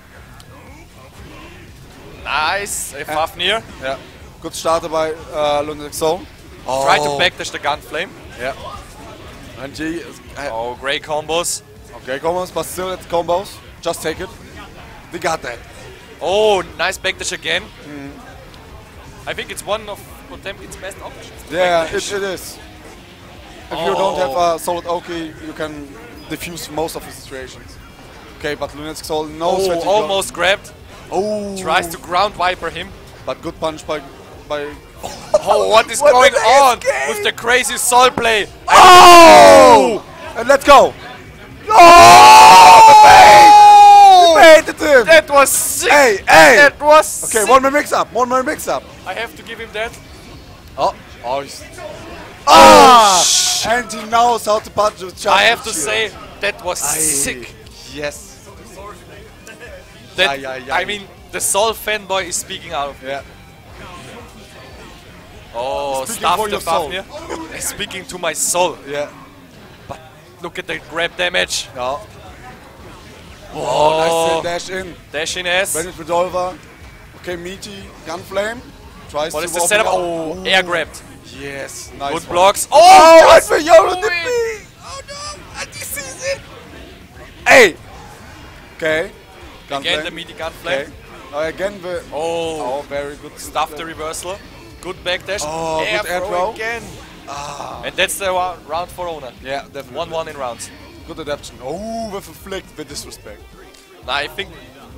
Nice, a Fafnir. yeah, good starter by uh, Lunatic Soul. Oh, Try to backdash the Gunflame. Yeah, and he is, uh, Oh, great combos. okay, combos, but still it's combos. Just take it. We got that. Oh, nice backdash again. Mm. I think it's one of Potemkin's best options. Yeah, it, Backdash. it is. If you don't have Oh. a solid Oki, you can diffuse most of the situations. Okay, but Lunatic Soul knows that Oh, he almost grabbed. Oh, Tries to ground viper him. but good punch by by. Oh, what is What going did I on escape? with the crazy soul play? Oh! And let's go. Oh! We baited him. That was sick. Hey, hey. That was Okay, sick. one more mix up. One more mix up. I have to give him that. Oh, oh, he's ah! And he knows how to punch with charge. I have to shield. say that was Aye. sick. Yes. That, Aye, aye, aye. I mean, the soul fanboy is speaking out. Yeah. Oh, Speaking stuff for the your soul. Fafnir. Speaking to my soul. Yeah. Look at the grab damage. Yeah. Oh, Oh, nice dash in. dash in S. Bennett Revolver. Okay, meaty Gunflame. Tries What to is the open setup? up. Oh, air grabbed. Yes. Nice. Good one. blocks. Oh, Oh, right for Yolo do the it. B. Oh no, and he sees it. Hey. Okay. Again, the Gunflame. meaty gunflame. Okay. Now again the. Oh, Oh, very good stuff the reversal. Good backdash. Oh, air good air throw throw. again. And that's the wa- round for Owner. Yeah, definitely. one one in rounds. Good adaptation. Oh, with a flick, with disrespect. Now I think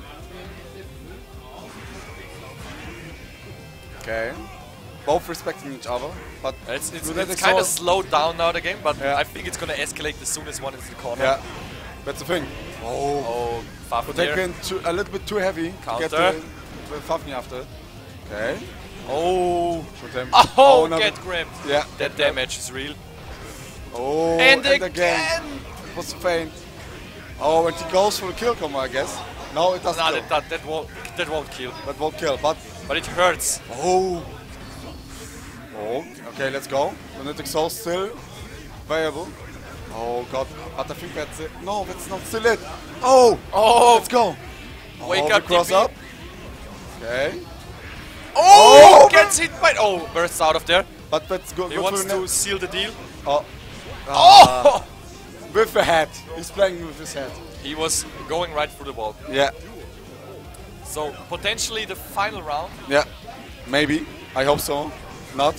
Okay. Both respecting each other, but it's, it's, Lunatic it's kind of Soul- slowed down now the game, but Yeah. I think it's gonna escalate as soon as one is in the corner. yeah, that's the thing. Oh, Oh, but they've Fafnir. been too, a little bit too heavy to get Counter. the, the Fafnir after. Okay. Oh, Good time. oh, no, get grabbed. Yeah. That damage is real. Oh, And, and, again. It was faint. Oh, and he goes for the kill combo, I guess. No, it doesn't. No, kill. that, that, that won't that won't kill, That won't kill, but but it hurts. oh. Oh, okay, let's go. Lunatic Soul still viable. Oh god, but I think that's it. No, that's not still it. Oh, Oh, let's go. wake oh, up, the cross D P. up. Okay, Oh, Oh, gets hit by. Oh, bursts out of there. but that's good. He good wants for to the- seal the deal. Oh, Oh, with the head. He's playing with his head. he was going right through the wall. Yeah. So potentially the final round. Yeah, maybe. I hope so. Not.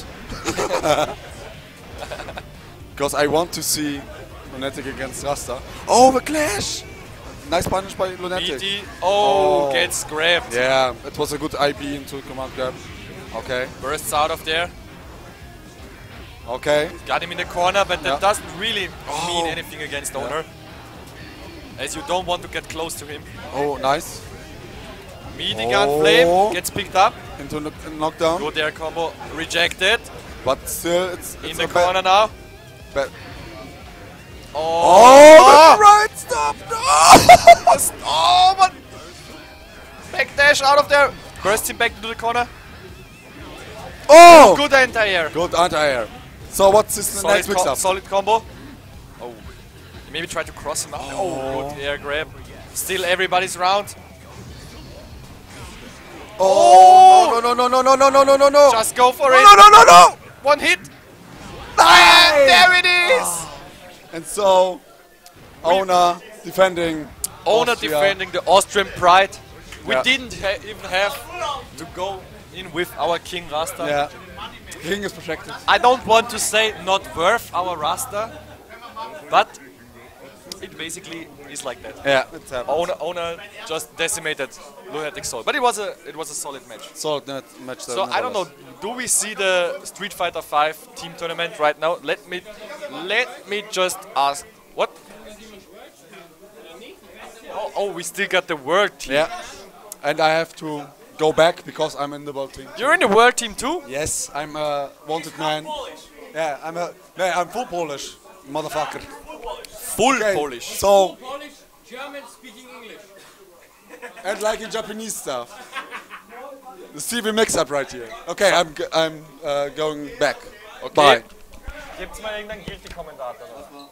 Because I want to see Lunatic against Rasta. Oh, the clash! Nice punish by Lunatic. Meaty. Oh, Oh. gets grabbed. Yeah, it was a good I B into command grab. Okay, Bursts out of there. okay. Got him in the corner, but that Yeah. doesn't really mean Oh. anything against Owner. As you don't want to get close to him. Oh, nice. Meaty Oh. gun flame gets picked up. Into the knockdown. Good air combo rejected. But still, it's, it's In the a bad- corner now. bad. Oh, Oh, right stop! No! oh, but backdash out of there. Bursts him back into the corner. Oh! Good anti-air. Good anti-air. So what's this Solid, next mix co up? solid combo. Oh, maybe try to cross him out. Oh, good air grab. Still everybody's round. Oh! No, no, no, no, no, no, no, no, no! Just go for no, it. no, no, no, no! One hit. And there it is. And so, Owner defending. Owner Austria. defending the Austrian pride. We Yeah. didn't ha even have to go in with our King Rasta. Yeah. King is protected. I don't want to say not worth our Rasta, but it basically is like that. Yeah, it's happened. Owner, owner just decimated Lunatic Soul, but it was a it was a solid match. Solid net match. So I don't know. Do we see the Street Fighter five team tournament right now? Let me let me just ask. What? Oh, oh, we still got the world team. Yeah. And I have to go back because I'm in the world team. You're in the world team too? Yes, I'm a wanted man. Yeah, I'm a. No, I'm full Polish, motherfucker. Full Okay, Polish. So, Polish, German, speaking English. and like in Japanese stuff. The C V mix up right here. Okay, I'm g- I'm uh, going back. Okay. Bye. Gibt's mal irgendeinen Guilty-Kommentator noch?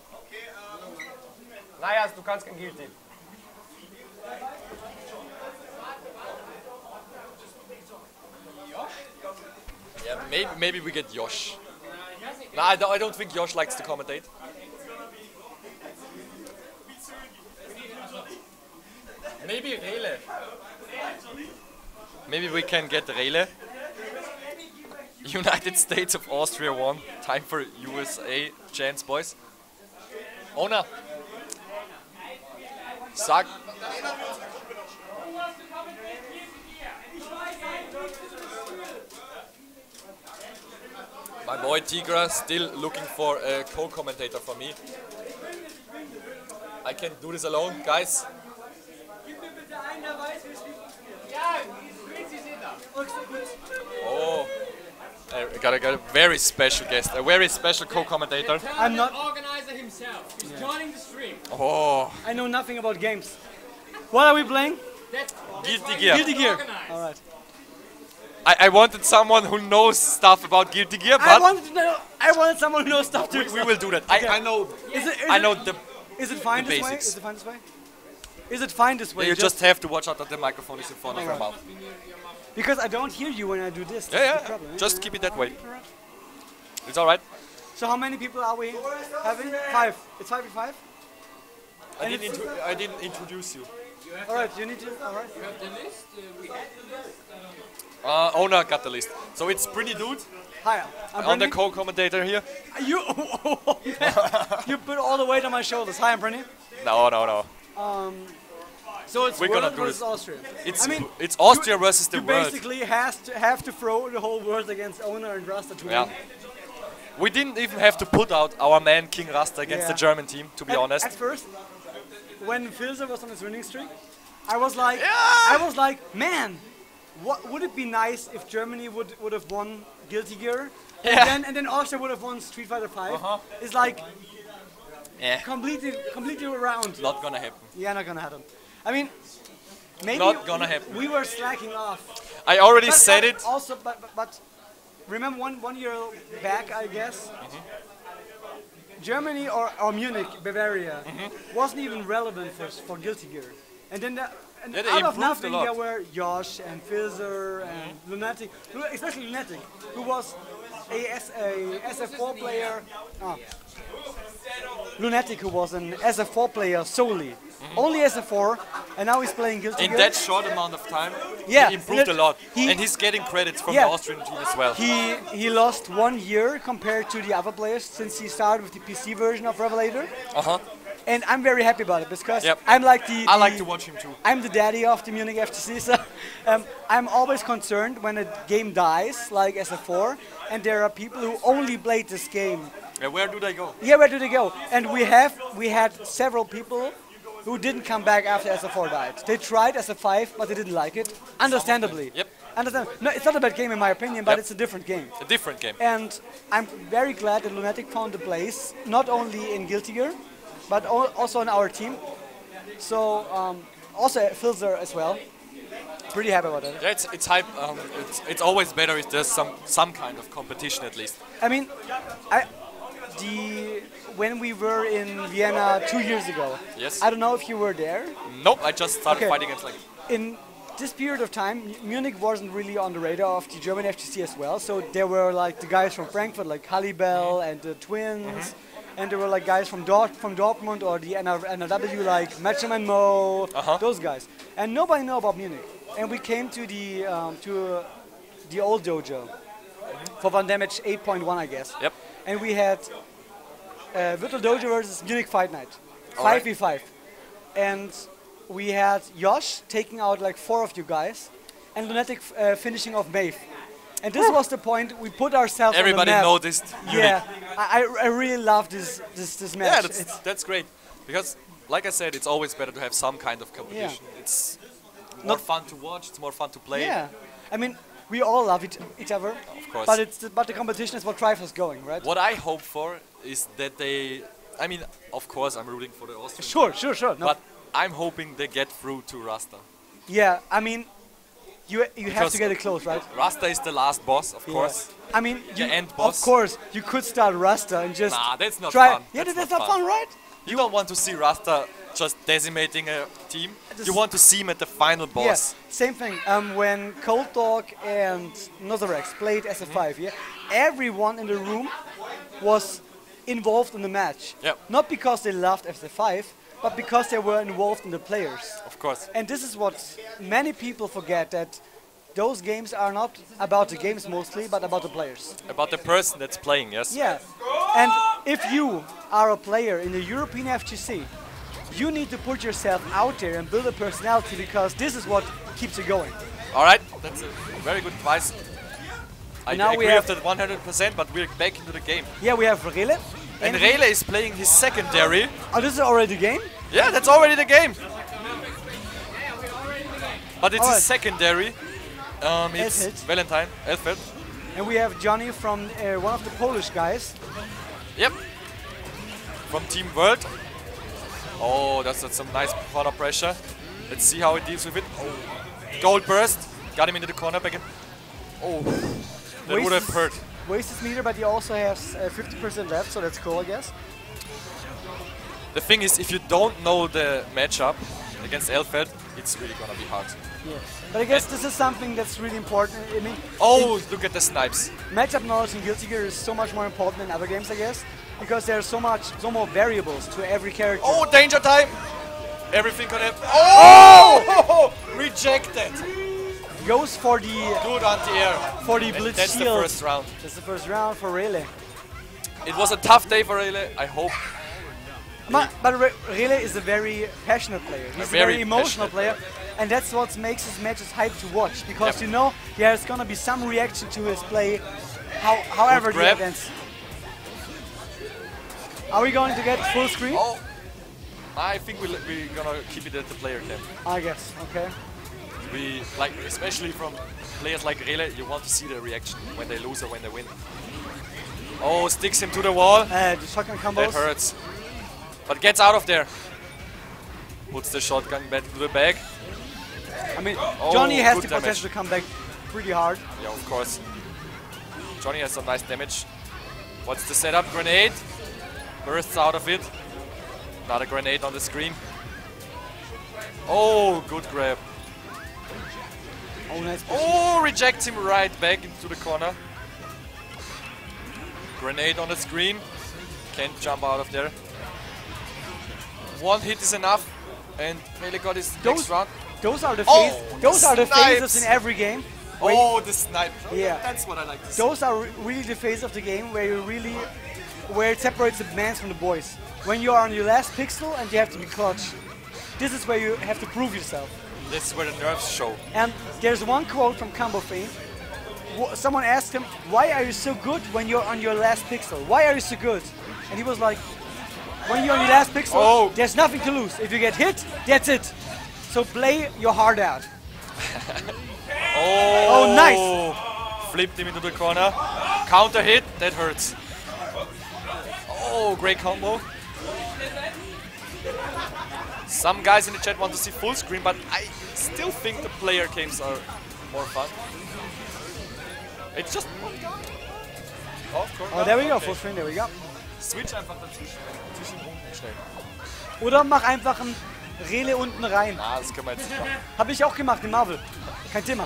Naja, du kannst kein Guilty. Yeah, maybe, maybe we get Josh. No, I don't, I don't think Josh likes to commentate. Maybe Rele. Maybe we can get Rele. United States of Austria won. Time for U S A chance, boys. Owner. Sag. My boy Tigra still looking for a co-commentator for me. I can't do this alone, guys. Oh, I got a, got a very special guest, a very special co-commentator. I'm not organizer himself. He's joining the stream. Oh, I know nothing about games. What are we playing? That's Guilty Gear. Guilty Gear. organized. All right. I, I wanted someone who knows stuff about Guilty Gear, I but wanted to know. I wanted someone who knows stuff too. we, we will do that. I, I know. Is it? Is I it, know the. Is it fine the this way? basics. Is it fine this way? Is it fine this way? You just have to watch out that the microphone is in front of your mouth. because I don't hear you when I do this. Yeah, That's yeah. the problem, Just keep it that way. It's all right. So how many people are we having? Five. It's five v five. I And didn't. it's- Intro- I didn't introduce you. All right. You need to. All right. You have the list. Uh, we have the list. Uh, owner got the list. So it's Pretty Dude Hi. I'm on the Brenny. co-commentator here. You. you put all the weight on my shoulders. Hi, I'm Brenny. No, no, no. So it's We're world gonna do versus this. Austria. It's I mean, it's Austria versus the you world. basically has to have to throw the whole world against Owner and Rasta to Yeah. win. We didn't even have to put out our man King Rasta against Yeah. the German team, to be At, honest. at first, when Filzer was on his winning streak, I was like, Yeah. I was like, man, what would it be nice if Germany would would have won Guilty Gear, Yeah. and then and then Austria would have won Street Fighter five? Uh-huh. It's like Yeah. completely completely around. Not gonna happen. Yeah, not gonna happen. I mean, maybe Not gonna happen. we were slacking off. I already But- said but it. Also, but, but, but remember one, one year back, I guess, Mm-hmm. Germany or, or Munich, Bavaria, Mm-hmm. wasn't even relevant for, for Guilty Gear. And then the, and Yeah, they out of improved a nothing, lot. there were Josh and Filzer and Lunatic, who- especially Lunatic, who was a, S, a S F four player. ah. Lunatic, who was an S F four player solely. Only S F four, and now he's playing Guilty Mm-hmm. In Gear. that short amount of time. Yeah, he improved and a lot, he- and he's getting credits from Yeah. the Austrian team as well. He he lost one year compared to the other players since he started with the P C version of Revelator, Uh huh. and I'm very happy about it because Yep. I'm like the, I like the- to watch him too. I'm the daddy of the Munich F T C, so um, I'm always concerned when a game dies, like S F four, and there are people who only played this game. Yeah, where do they go? Yeah, where do they go? And we have we had several people who didn't come back after S F four died. They tried S F five, but they didn't like it, understandably. Yep. Understand? No, it's not a bad game in my opinion, but Yep. it's a different game. A different game. And I'm very glad that Lunatic found a place, not only in Guilty Gear, but al- also in our team. So, um, also Filzer as well. Pretty happy about it. Yeah, it's it's hype. Um, it's it's always better if there's some some kind of competition at least. I mean, I, the when we were in Vienna two years ago, Yes. I don't know if you were there. Nope, I just started Okay. fighting against like. In this period of time, Munich wasn't really on the radar of the German F T C as well. So there were like the guys from Frankfurt, like Hallibell and the Twins, and there were like guys from Dort from Dortmund or the N R W, like Matcham and Mo, Uh-huh. those guys. And nobody knew about Munich. And we came to the um, to uh, the old dojo for Van Damage eight point one, I guess. Yep. And we had uh, Virtual Dojo versus Munich Fight Night, Alright. five v five, and we had Josh taking out like four of you guys, and Lunatic uh, finishing off Maeve. And this was the point we put ourselves Everybody on the map. noticed. Yeah, I, I I really love this this this match. Yeah, that's It's that's great because, like I said, it's always better to have some kind of competition. It's more Not- fun to watch. It's more fun to play. yeah. I mean, we all love each, each other. Of course. But it's the, but the competition is what drives us going, right? What I hope for is that they. I mean, of course, I'm rooting for the Austrians. Sure, sure, sure. No. But I'm hoping they get through to Rasta. yeah, I mean, you you have Because- to get it close, right? Rasta is the last boss, of Yeah. course. I mean, The you, end of boss. course, you could start Rasta and just Nah, that's not try. fun. Yeah, That's that's, not not fun. fun, right? You don't want to see Rasta just decimating a team. Just- You want to see him at the final boss. Yeah, same thing. Um, when Cold Dog and Nozarex played S F five, yeah, everyone in the room was involved in the match. Yep. Not because they loved S F five, but because they were involved in the players. Of course. And this is what many people forget, that those games are not about the games mostly, but about the players. About the person that's playing, yes? Yeah. And if you are a player in the European F G C, you need to put yourself out there and build a personality, because this is what keeps you going. All right, that's a very good advice. I Now we agree have- with that one hundred percent, but we're back into the game. Yeah, we have Rele. And Rele is playing his secondary. Oh, this is already the game? Yeah, that's already the game. But it's Alright. his secondary. Um, it's Elfeld. Valentine, Elfeld. And we have Johnny from uh, one of the Polish guys. Yep. From Team World. Oh, that's, that's some nice corner pressure. Let's see how he deals with it. Oh. Gold burst. Got him into the corner back in. Oh, that would have Wastes- hurt. Wastes his meter, but he also has uh, fifty percent left, so that's cool, I guess. The thing is, if you don't know the matchup against Elfeld, it's really gonna be hard. Yeah. But I guess this is something that's really important. I mean, Oh, look at the snipes. matchup knowledge in Guilty Gear is so much more important than other games, I guess, because there's so much, so more variables to every character. Oh, danger time! Everything can happen. Oh! Rejected. Goes for the Good anti-air. for the And blitz that's the shield. first round. That's the first round for Rele. It was a tough day for Rele. I hope. But, but Re- Rele is a very passionate player. He's a very very, emotional passionate player, and that's what makes his matches hype to watch. Because Yep. you know there's gonna be some reaction to his play, how, however the grab. events. Are we going to get full screen? Oh, I think we'll, we're gonna keep it at the player camp. I guess. Okay. We like, especially from players like Rele, you want to see the reaction when they lose or when they win. Oh, sticks him to the wall. Uh, the shotgun combos. That hurts. But gets out of there. Puts the shotgun back to the bag. I mean, Oh, Johnny has good the damage. potential to come back pretty hard. Yeah, of course. Johnny has some nice damage. What's the setup? Grenade. Bursts out of it. Another grenade on the screen. Oh, good grab. Oh, nice. Oh, rejects him right back into the corner. Grenade on the screen. Can't jump out of there. One hit is enough. And Rele got his Those- next round. Those are the Oh, phase, those are the snipes. phases in every game. where you- Oh, the snipe. Yeah. That's what I like to see. Those are re- really the phase of the game where you really, where it separates the mans from the boys. When you are on your last pixel and you have to be clutch. This is where you have to prove yourself. This is where the nerves show. And there's one quote from Combo Fiend. Wh- Someone asked him, "Why are you so good when you're on your last pixel? Why are you so good?" And he was like, "When you're on your last pixel, Oh. there's nothing to lose. If you get hit, that's it. So play your heart out." Oh, Oh, nice. Flipped him into the corner. Counter hit, that hurts. Oh, great combo. Some guys in the chat want to see full screen, but I still think the player games are more fun. It's just... Oh, of course. Oh, there we go, Okay. full screen, there we go. Switch einfach dazwischen. Zwischen unten schnell. Oder mach einfach ein Rele unten rein. Ah, das können wir jetzt nicht machen. Habe ich auch gemacht in Marvel. Kein Thema.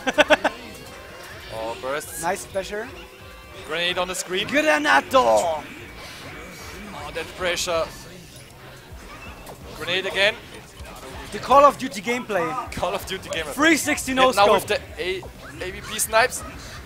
Oh, bursts. Nice special. Grenade on the screen. Granato! Oh, that pressure. Grenade again. The Call of Duty gameplay. Call of Duty gamer. three sixty no And now with scope. the A AVP snipes.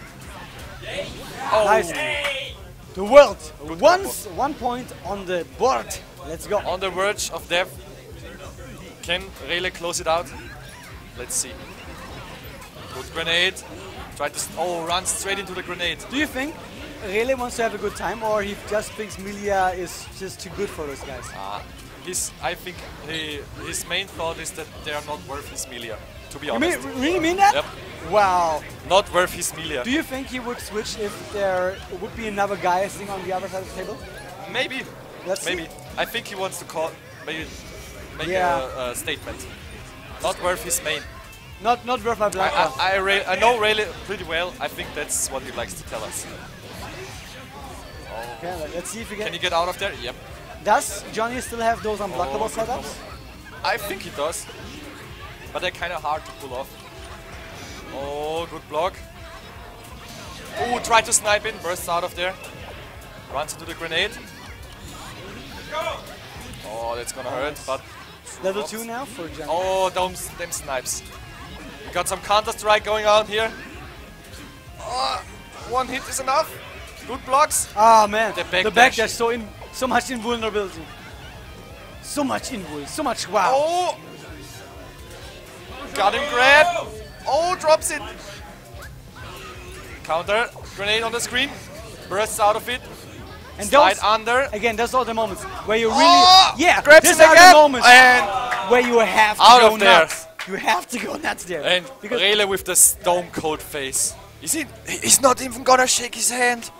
Oh, Nice. The world. Once one point on the board. Let's go. on the verge of death. Can Rele close it out? Let's see. Good grenade. Try to s oh, run straight into the grenade. Do you think Rele wants to have a good time, or he just thinks Milia is just too good for those guys? Ah, his, I think he, his main thought is that they are not worth his Milia. To be You mean, honest, really mean that? Yep. Wow. not worth his Milia. Do you think he would switch if there would be another guy sitting on the other side of the table? Maybe, Let's see. maybe. I think he wants to call, maybe make Yeah. a, a statement. Not worth his main. Not not worth my I, black. I, I, Ray, I know Rayleigh pretty well. I think that's what he likes to tell us. Okay, let- let's see if we Can get. he get out of there? Yep. Does Johnny still have those unblockable Oh, good setups? I think he does. But they're kind of hard to pull off. Oh, good block. Oh, try to snipe in, bursts out of there. Runs into the grenade. Oh, that's gonna hurt, but... Level Oops. two now for Johnny. Oh, them, them snipes. We got some counter-strike going on here. Oh, one hit is enough. Good blocks. Ah man, The back the back dash. dash so in so much invulnerability. So much invul, so much wow. Oh! Got him grab. Oh, drops it. Counter. Grenade on the screen. Bursts out of it. and Slide those under. again, those are the moments where you really Oh! yeah. Grabs These it are again. the moments And, where you have to Out go of there. nuts. You have to go nuts there. and because Rayleigh with the stone cold face. Is he? He's not even gonna shake his hand.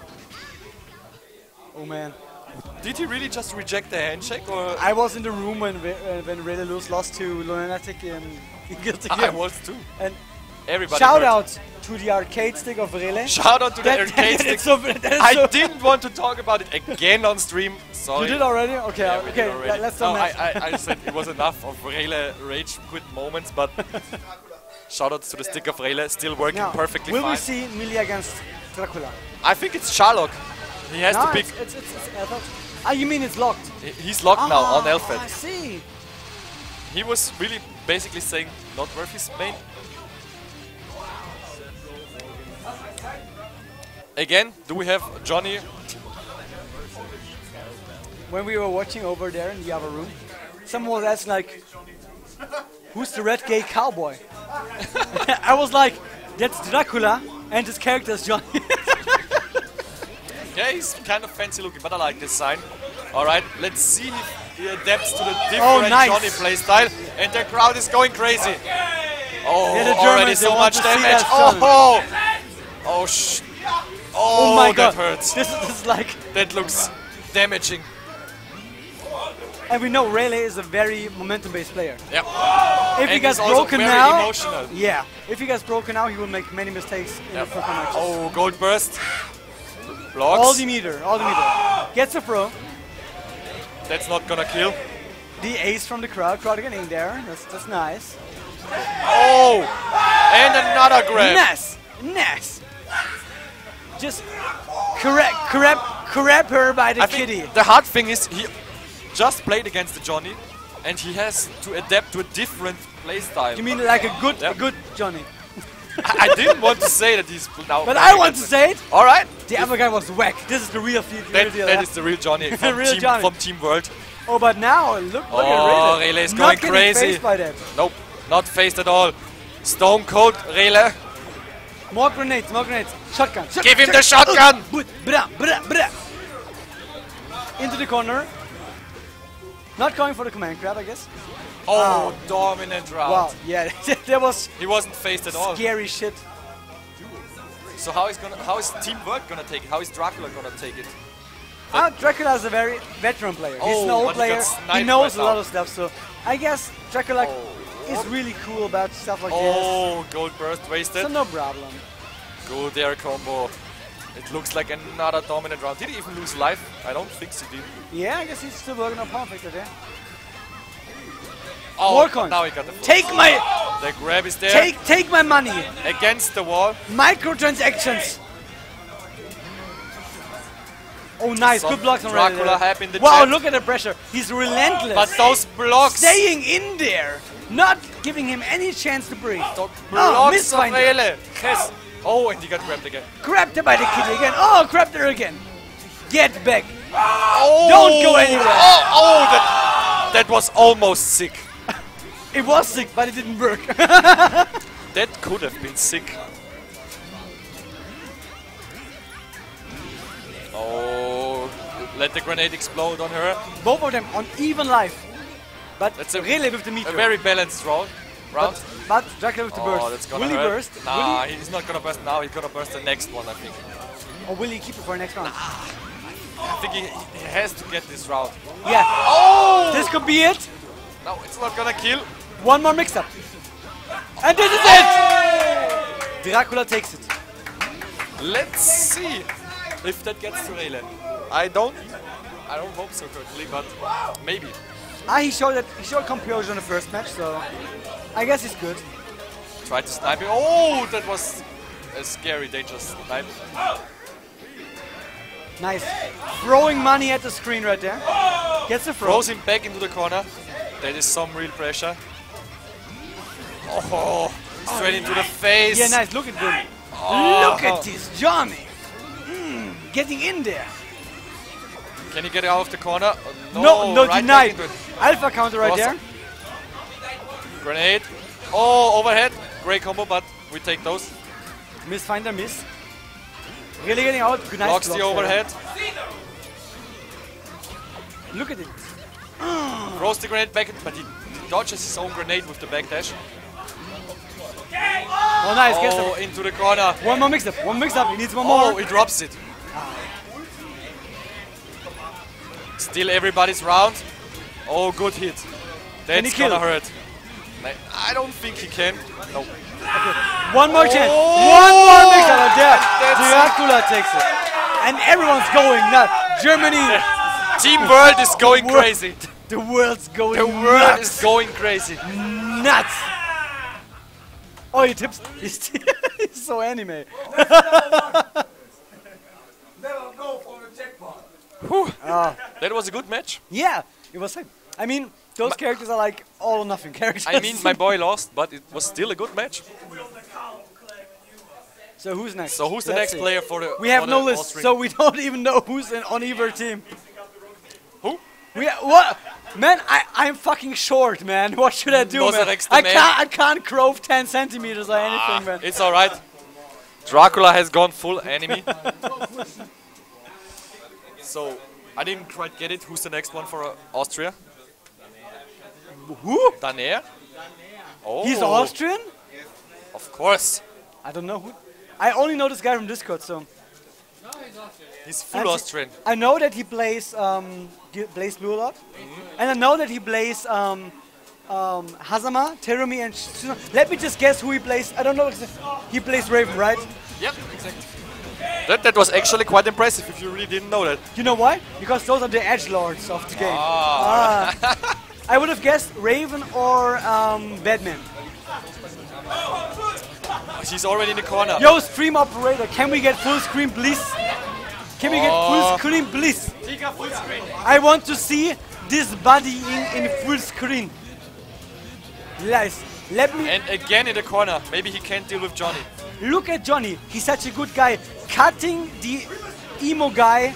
oh man, Did he really just reject the handshake, or I was in the room when Re- uh, when Rayleigh Lewis lost to Lunatic in in Guilty I Gear. was too? And Everybody. shout heard. out to the arcade stick of Rayleigh. Shout out to the That- arcade that stick. is so, that is I so didn't want to talk about it again on stream. Sorry. You did already? Okay, Yeah, we okay. did already. let- Let's no, don't I, mess. I, I said it was enough of Rayleigh rage quit moments, but shoutouts to the stick of Rayleigh, still working Now, perfectly will fine. we see Milia against Dracula? I think it's Sharlock. He has no, to pick. it's, it's, it's, it's Elfeld. Ah, you mean it's locked? he- He's locked now on Ah, Elfed. I see. He was really basically saying not worth his main. Again, do we have Johnny? When we were watching over there in the other room, someone was asking like, who's the red gay cowboy? I was like, that's Dracula, and his character is Johnny. Yeah, he's kind of fancy looking, but I like this sign. Alright, let's see if he adapts to the different Oh, nice. Johnny playstyle. And the crowd is going crazy. Oh, Yeah, the already Germans, they so want much to see damage. that Oh, Johnny. oh, oh, sh oh, oh my that god, hurts. This is, this is like, That looks damaging. and we know Rayleigh is a very momentum-based player. Yeah. If he And gets he's also broken very now, emotional. yeah, if he gets broken now, he will make many mistakes in Yep. the first match. Oh, gold burst. Blocks. All the meter, all the meter. Gets a throw. That's not gonna kill. The ace from the crowd. Crowd getting there. That's that's nice. Oh, and another grab. Nice, nice. Just grab, grab, grab her by the I kitty. think the hard thing is he just played against the Johnny, and he has to adapt to a different playstyle. You mean like a good, Yeah. a good Johnny? I, I didn't want to say that he's now. But I want to say it. All right. The other guy was whack. This is the real, fe- real That, deal. that yeah? is the real Johnny from, Real team, Johnny. from Team World. Oh, but now look, look Oh, at Rayleigh. Rayleigh is Not going getting crazy. phased by that. Nope, not phased at all. Stone Cold Rayleigh. More grenades, more grenades. Shotgun. shotgun Give him the shotgun. Uh, bra, bra, bra. Into the corner. Not going for the command grab, I guess. Oh, dominant round. Wow, yeah, that was He wasn't phased at all. scary shit. So how is gonna? How is Team World gonna take it? How is Dracula gonna take it? Ah, Dracula is a very veteran player. He's an Oh, old but he player. got sniped He knows right a lot now. of stuff, so I guess Dracula Oh. is really cool about stuff like Oh, gold burst this. wasted. So no problem. Good air combo. It looks like another dominant round. Did he even lose life? I don't think he did. Yeah, I guess he's still working on Power Factor there. Oh, More coins. now he got the full. Take my, The grab is there. take, take my money. Against the wall. Microtransactions. Oh, nice. Some Good blocks on Dracula Rayleigh there. hype in the Wow, chat. look at the pressure. He's relentless. But those blocks. Staying in there. Not giving him any chance to breathe. The Oh, blocks of misfinder. Rayleigh. Yes. Oh, and he got grabbed again. Grabbed her by the kitty again. Oh, grabbed her again. Get back. Oh! Don't go anywhere. Oh, oh that, that was almost sick. It was sick, but it didn't work. That could have been sick. Oh, let the grenade explode on her. Both of them on even life. But That's a- Rayleigh with the A meter. very balanced round. round. But Dracula with the Oh, burst. that's gonna will he hurt. burst? Nah, Will he? he's not gonna burst now. He's gonna burst the next one, I think. Or will he keep it for next round? I think he, he has to get this round. Yeah. Oh! This could be it. No, it's not gonna kill. One more mix-up. And this is it! Dracula takes it. Let's see if that gets to Rayleigh. I don't, I don't hope so, currently, but maybe. Ah, he showed that he showed composure in the first match, so I guess he's good. Try to snipe him. Oh, that was a scary, dangerous snipe. Nice. Throwing money at the screen right there. Gets the throw. Throws him back into the corner. That is some real pressure. Oh, straight into the face. Yeah, nice. Look at him. Oh. Look at this, Johnny. Mm, getting in there. Can he get it out of the corner? Oh, No, no, right back denied. into it. Alpha counter right Awesome. there. Grenade. Oh, overhead. Great combo, but we take those. Misfinder, miss. Really getting out. Good, nice Blocks the blocks there. overhead. Look at it. Throws the grenade back, but he dodges his own grenade with the backdash. Oh, nice. Gets Oh, him. into the corner. One more mix-up. One mix-up. He needs one Oh, more. he drops it. Still everybody's round. Oh, good hit. That's he kill? gonna hurt. I don't think he can. No. One more chance. Oh! One more mix-up right there. That's it. Dracula takes it. And everyone's going nuts. Germany. Team World is going World- crazy. The world's going The world nuts. is going crazy. Nuts. Oh, he tips. He's, he's so anime. Never go for the jackpot. That was a good match. Yeah, it was like, I mean, those characters are like all or nothing characters. I mean, my boy lost, but it was still a good match. So who's next? So who's the Let's next see. player for the We have for no the list, Austrian? so we don't even know who's in, on either team. Who? We what? Man, I I'm fucking short, man. What should I do, man? Nosarix the I man. can't I can't crove ten centimeters or anything, man. It's alright. Dracula has gone full enemy. So, I didn't quite get it. Who's the next one for uh, Austria? Who? Daner? Oh, He's Austrian? Of course. I don't know who. I only know this guy from Discord, so He's full And- Austrian. I know that he plays um g- plays blue a lot, and I know that he plays um um Hazama, Terumi, and Sh- let me just guess who he plays. I don't know. He plays Raven, right? Yep, exactly. That, that was actually quite impressive if you really didn't know that. You know why? Because those are the edge lords of the game. Ah. I would have guessed Raven or um, Batman. He's already in the corner. Yo, stream operator, can we get full screen, please? Can we get full screen, please? I want to see this body in, in full screen. Nice. Let me And again in the corner. Maybe he can't deal with Johnny. look at Johnny. He's such a good guy. Cutting the emo guy.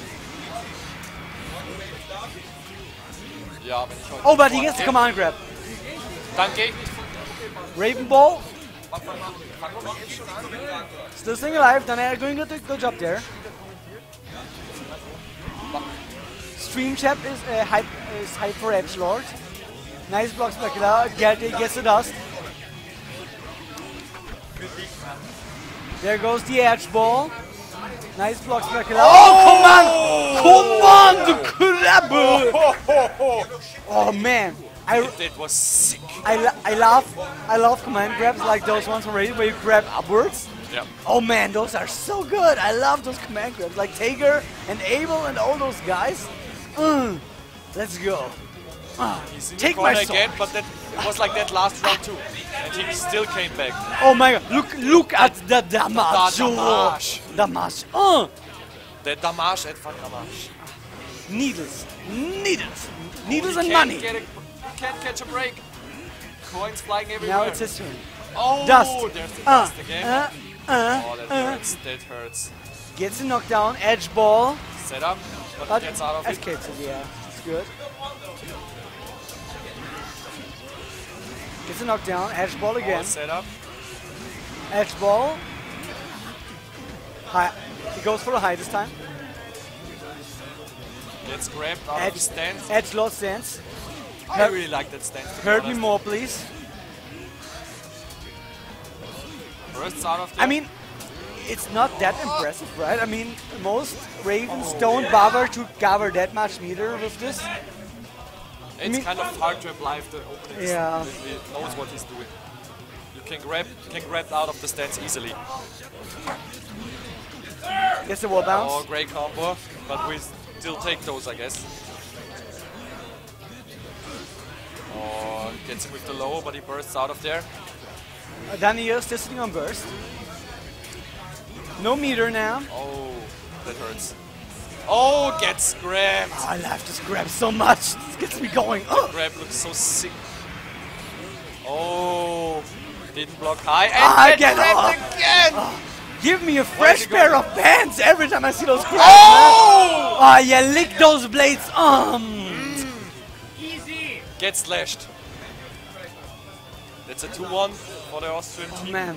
Ja, wenn ich heute Oh, but he gets the command grab. Danke. Raven Ball. Still staying alive. Danae doing a good, good job there. Stream chat is uh, hype, is hype for Edgelord. Nice block specula. Get it, gets the dust. There goes the edge ball. Nice block specula. Oh, come on! Come on, the grab! Oh man, I, That was sick. I, lo- I love I love command grabs like those ones from Raiden where you grab upwards. Yeah. Oh man, those are so good. I love those command grabs like Tager and Abel and all those guys. Mm, let's go. Ah, He's in take the my corner sword. again, but that it was like that last round too. And he still came back. Oh my god, look look at the damage. The damage. Damage. Uh, The damage at Van Damage. needles. Needles. Needles and Can't money. get a, can't catch a break. Coins flying everywhere. Now it's his turn. Oh, Dust. there's the Uh, dust again. uh, uh, Oh, that uh. hurts. That hurts. Gets a knockdown, edge ball. Set up, but But gets out of it. escapes it, yeah. It's good. Gets a knockdown, edge ball again. Oh, set up. Edge ball. High. He goes for the high this time. Gets grabbed out of Edge, his stance. edge lost stance. I really like that stance. to be Hurt me honest. more, please. Bursts out of I there. mean, it's not that impressive, right? I mean, most Ravens don't bother to cover that much meter with this. it's mean- kind of hard to apply if the opening is- Yeah. if he knows what he's doing. You can grab, can grab out of the stance easily. Gets the wall bounce. Oh, great combo, but we still take those, I guess. Oh, gets him with the low, but he bursts out of there. Uh, Daniel still sitting on burst. No meter now. Oh, that hurts. Oh, gets grabbed. Oh, I love this grab so much. This gets me going. Oh. Grab looks so sick. Oh, didn't block high and Ah, get get grabbed off. again. Give me a fresh he go? pair of pants every time I see those grabs. Oh! Oh, yeah, lick those blades. Um. Gets slashed. That's a two one for the Austrian Oh, team. man.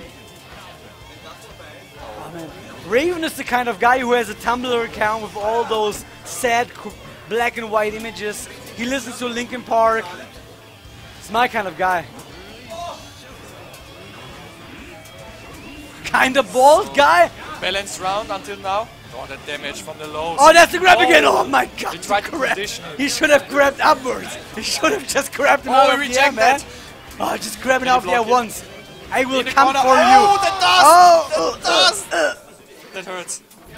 Oh, man. Raven is the kind of guy who has a Tumblr account with all those sad co- black and white images. He listens to Linkin Park. It's my kind of guy. Kind of bald guy. Balanced round until now. Oh, the damage from the lows. Oh, that's the grab Oh. again. Oh my god. He tried to grab. condition it. He should have grabbed upwards. He should have just grabbed him Oh, out he of the air, rejected. man. Oh, just grab it Can out he of the air block it? once. I will In the come corner. for Oh, you. the dust! Oh, The uh, dust! uh, uh. That hurts.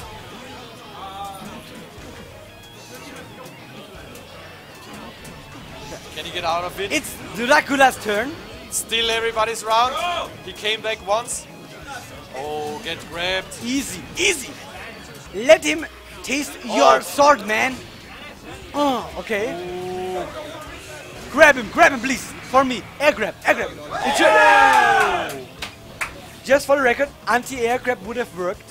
Can he get out of it? It's Dracula's turn. Still everybody's round. He came back once. Oh, get grabbed. Easy, easy. Let him taste your sword, man. Oh, okay. Grab him, grab him, please. For me. Air grab, air grab. It should- Just for the record, anti-air grab would have worked.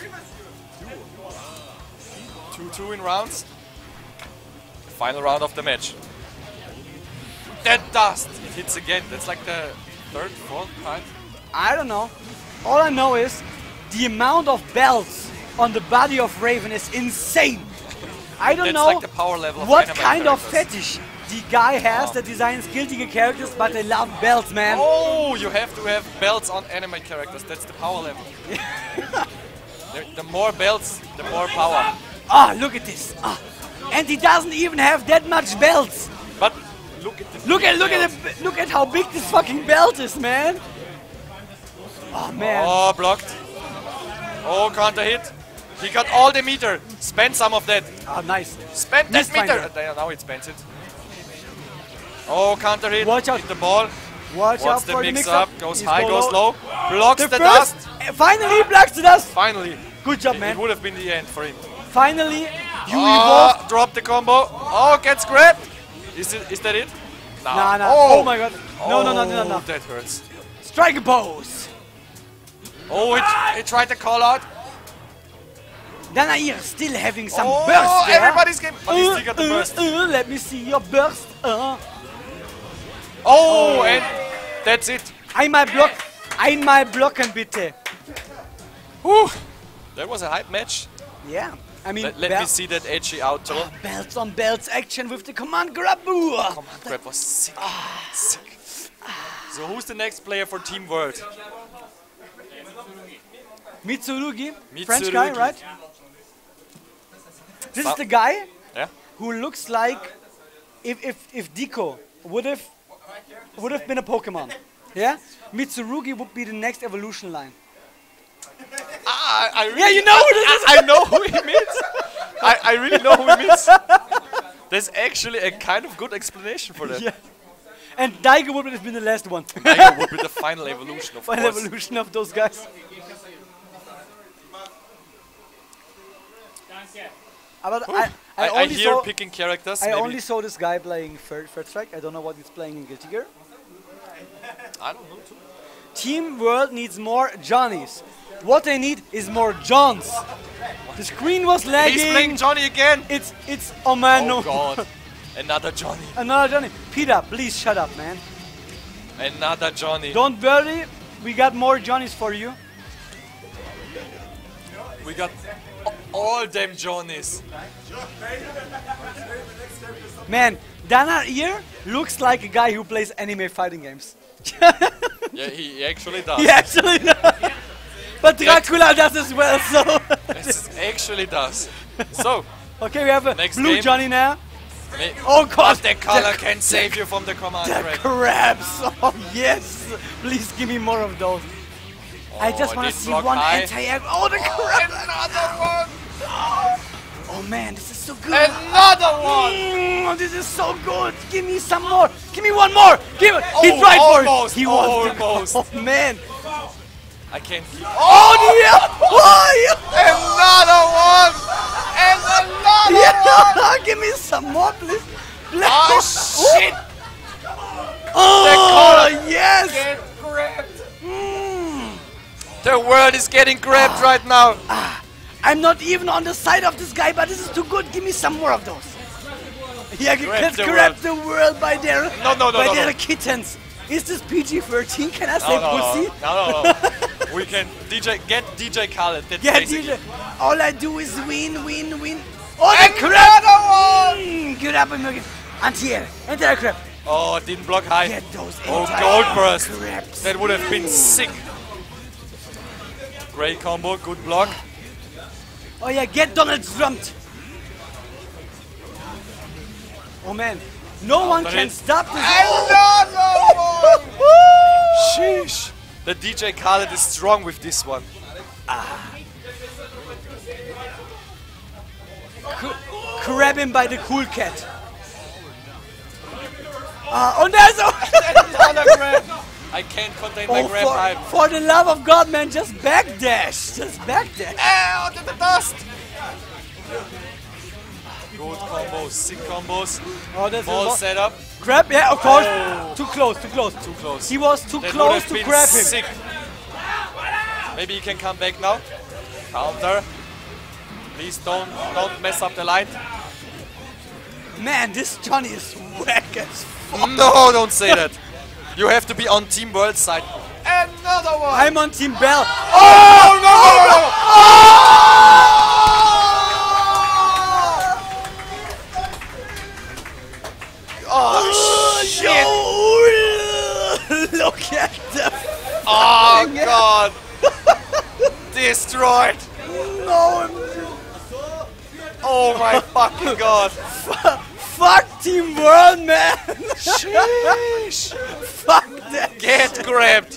two two in rounds. Final round of the match. That dust! It hits again. That's like the third, fourth time. I don't know. All I know is the amount of belts on the body of Raven is insane. I don't That's know like the power level of what anime kind of characters. fetish the guy has Oh. that designs Guilty Gear characters, but they love belts, man. Oh, you have to have belts on anime characters. That's the power level. the, the more belts, the more power. Ah, look at this. Ah. And he doesn't even have that much belts. But look at the Look at look at belts. the, look at how big this fucking belt is, man. Oh man. Oh, blocked. Oh, counter hit. He got all the meter. Spend some of that. Ah, nice. Spend that Misfinder. meter. Uh, there, now it spends it. Oh, counter hit. Watch out. Hit the ball. Watch out What's the for mix, the mix up? up. Goes He's high, go goes low. low. Blocks The the, first, dust. eh, finally he blocks the dust. Finally. Good job, It man. would have been the end for him. Finally, you Oh, evolved. drop the combo. Oh, gets grabbed. Is it? Is that it? Nah, nah. Oh, Oh my god. No, no, no, no, no, no. That hurts. Strike a pose. Oh, it, it tried to call out. Danair still having some Oh, burst there. everybody's game. But he Uh, still got the uh, burst. uh, let me see your burst. Uh. Oh, and that's it. Einmal block. Einmal blocken bitte. Whew. That was a hype match. Yeah. I mean, Let, let bel- me see that edgy outro. belts on belts action with the command grab. Ooh. Command grab was sick. Sick. So who's the next player for Team World? Mitsurugi, French guy, Mitsurugi. right? This is Sa- the guy Yeah. who looks like if if if Deco would have would have been a Pokemon. Yeah, Mitsurugi would be the next evolution line. Ah, I, I really, Yeah, you know who this is. I, I know who he means. I, I really know who he means. There's actually a kind of good explanation for that. Yeah. And Daigo would have been the last one. Tiger would be the final evolution, of Final course. evolution of those guys. But I, I, I, I only hear saw picking characters. I maybe. only saw this guy playing third, third strike. I don't know what he's playing in Guilty Gear. I don't know too. Team World needs more Johnnies. What they need is more Johns. The screen was lagging. He's playing Johnny again. It's it's oh man Oh no. God, another Johnny, Another Johnny. Peter, please shut up, man. another Johnny. Don't worry, we got more Johnnies for you. We got all them Johnnies. Man, Danair looks like a guy who plays anime fighting games. Yeah, he actually does. He actually does. But Dracula does as well, so. This actually does. So, Okay, we have a Next blue game. Johnny now. may- Oh god, but the color can save you from the command the grab. crabs! Oh yes! Please give me more of those. I just Oh, want to did see block one high. anti-air. Oh, the crab! Another one! Oh man, this is so good. Another one! Mm, this is so good. Give me some more. Give me one more. Give it. He Oh, tried almost, for it. He wants to- almost. Oh man. I can't keep. Oh yeah. Oh yeah. Another one! And another Yeah. Give me some more, please. Please. Oh shit! Oh yes. Get grabbed! Mm. The world is getting grabbed right now. I'm not even on the side of this guy, but this is too good. Give me some more of those. Yeah, Grab let's the grab the world by their No, no, no, by no, their no. kittens. Is this P G thirteen? Can I say No, no, pussy? no, no, no, no. We can D J get D J Khaled. That's Yeah, basically- D J. All I do is win, win, win. Oh, the And crab! another one! Mm, get up and make it. Anti-air. Anti-air crab. Oh, didn't block high. Get those Oh, anti-air gold burst. crabs. That would have been sick. Great combo, good block. Oh yeah, get Donald Trumped. Oh man, no one but can it- stop this. Another one! Sheesh. The D J Khaled is strong with this one. Grab him by the cool cat. Ah, und there's a Another grab. I can't contain my oh, grab hype. for, for the love of God, man, just backdash, just backdash. Ow, to the dust! Good combos, sick combos. Oh, there's a Ball lot. setup. Grab, yeah, of course. Oh. Too close, too close. Too close. He was too That would close have to been grab him. sick. Maybe he can come back now. Counter. Please don't don't mess up the light. Man, this Johnny is whack as fuck. No, don't say that. You have to be on Team World side. Another one. I'm on Team Bell. Oh no! Oh shit! Yo, look at the Oh god! Destroyed! no. Oh my fucking god! Fuck Team World, man. Sheesh! Fuck that. Get grabbed!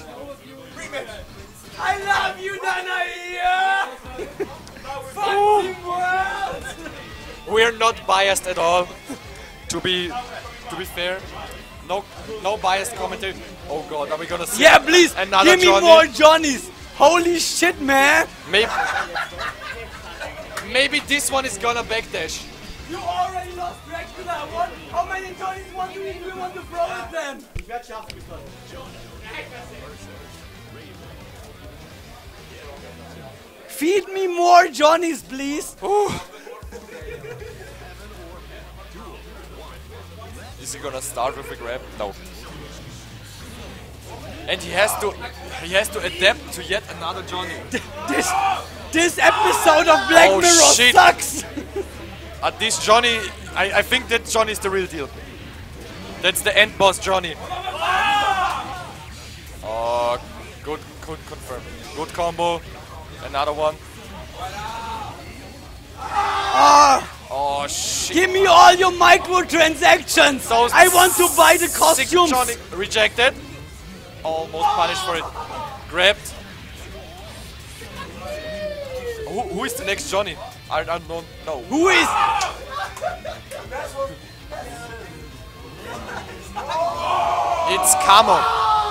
I love you, Danair. Fuck Team World. We're not biased at all. To be to be fair. No no biased commentary. Oh god, are we gonna see Yeah, please. another Give me Johnny? more Johnnies. Holy shit, man. Maybe Maybe this one is gonna backdash. You already lost Dracula. What? How many Johnnies want you want to throw it then? Feed me more Johnnies, please. Ooh. Is he gonna start with a grab? No. And he has to he has to adapt to yet another Johnny. This this episode of Black Oh, Mirror shit. sucks. Uh, this Johnny, I, I think that Johnny is the real deal. That's the end boss Johnny. Oh, good, good confirm. Good combo. Another one. Oh shit. Give me all your microtransactions. Those I want to buy the sick costumes. Johnny rejected. Almost punished for it. Grabbed. Who, who is the next Johnny? I, I don't know. Who is? It's Kamo.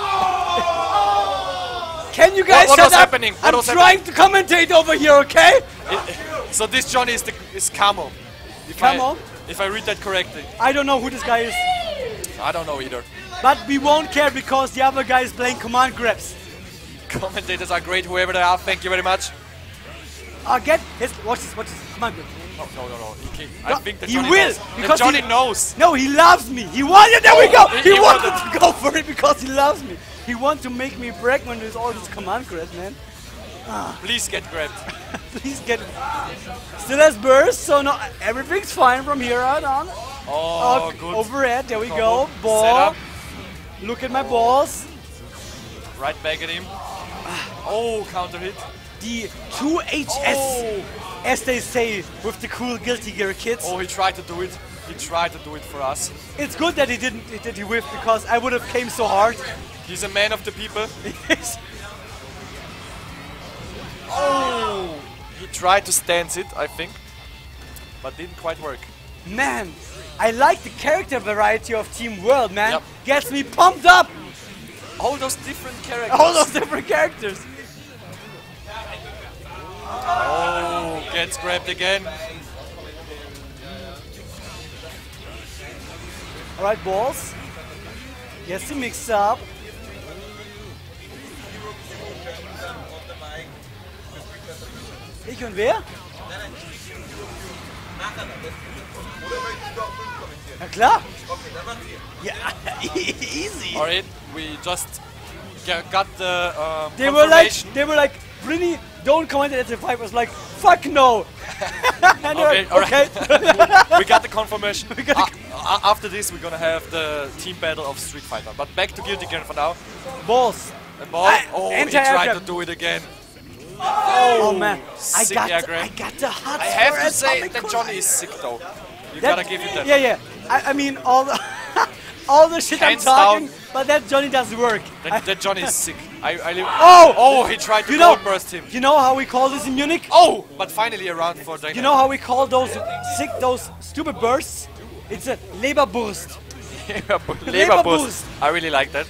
Can you guys What- what shut was up? happening? What I'm was trying to commentate over here, okay? It- so this Johnny is the is Kamo. If Kamo? I, if I read that correctly. I don't know who this guy is, I don't know either. but we won't care because the other guy is playing command grabs. Commentators are great, whoever they are. Thank you very much. Uh, get his, watch this, watch this, command grab. No, no, no, no. He can't. No, I think that he Johnny will, knows. That because Johnny he- knows. No, he loves me. He wanted. There we go. he- He, he wanted wanted- to go for it because he loves me. He wants to make me pregnant with all these command grabs, man. Please get grabbed. Please get. Still has burst, so no, everything's fine from here on. on. Oh, Okay, good. overhead. There we Combo. go. Ball. Setup. Look at my balls. Right back at him. Oh, counter hit. The two H S, Oh. as they say with the cool Guilty Gear kids. Oh, he tried to do it. He tried to do it for us. It's good that he didn't, that he whiffed because I would have came so hard. He's a man of the people. Oh, he tried to stance it, I think, but didn't quite work. Man, I like the character variety of Team World, man. Yep. Gets me pumped up. All those different characters. All those different characters. Oh, gets grabbed again. All right, balls. Gets the mix up. Ich und wer? Na klar. Ja, easy. Alright, we just g- got the um, They were like, confirmation. they were like, Brini, don't comment at the fight. I was like, fuck no. And they're Okay, like, alright. okay. we got the confirmation. We got the A- a- after this, we're gonna have the team battle of Street Fighter. But back to Guilty Gear for now. Balls. And ball. I- Oh, he anti-air tried grab. to do it again. Oh, man, I sick got, air the, grab. I got the hot. I have to say that Johnny is sick though. You gotta give him that. Yeah, yeah. I, I mean, all the all the shit Hands I'm talking, down. but that Johnny doesn't work. I- That, that Johnny is sick. I, I live. Oh! Oh, he tried to You know- gold burst him. You know how we call this in Munich? Oh, but finally around for Dynamite. You know how we call those sick, those stupid bursts? It's a Leberburst. Leber boost. boost. I really like that.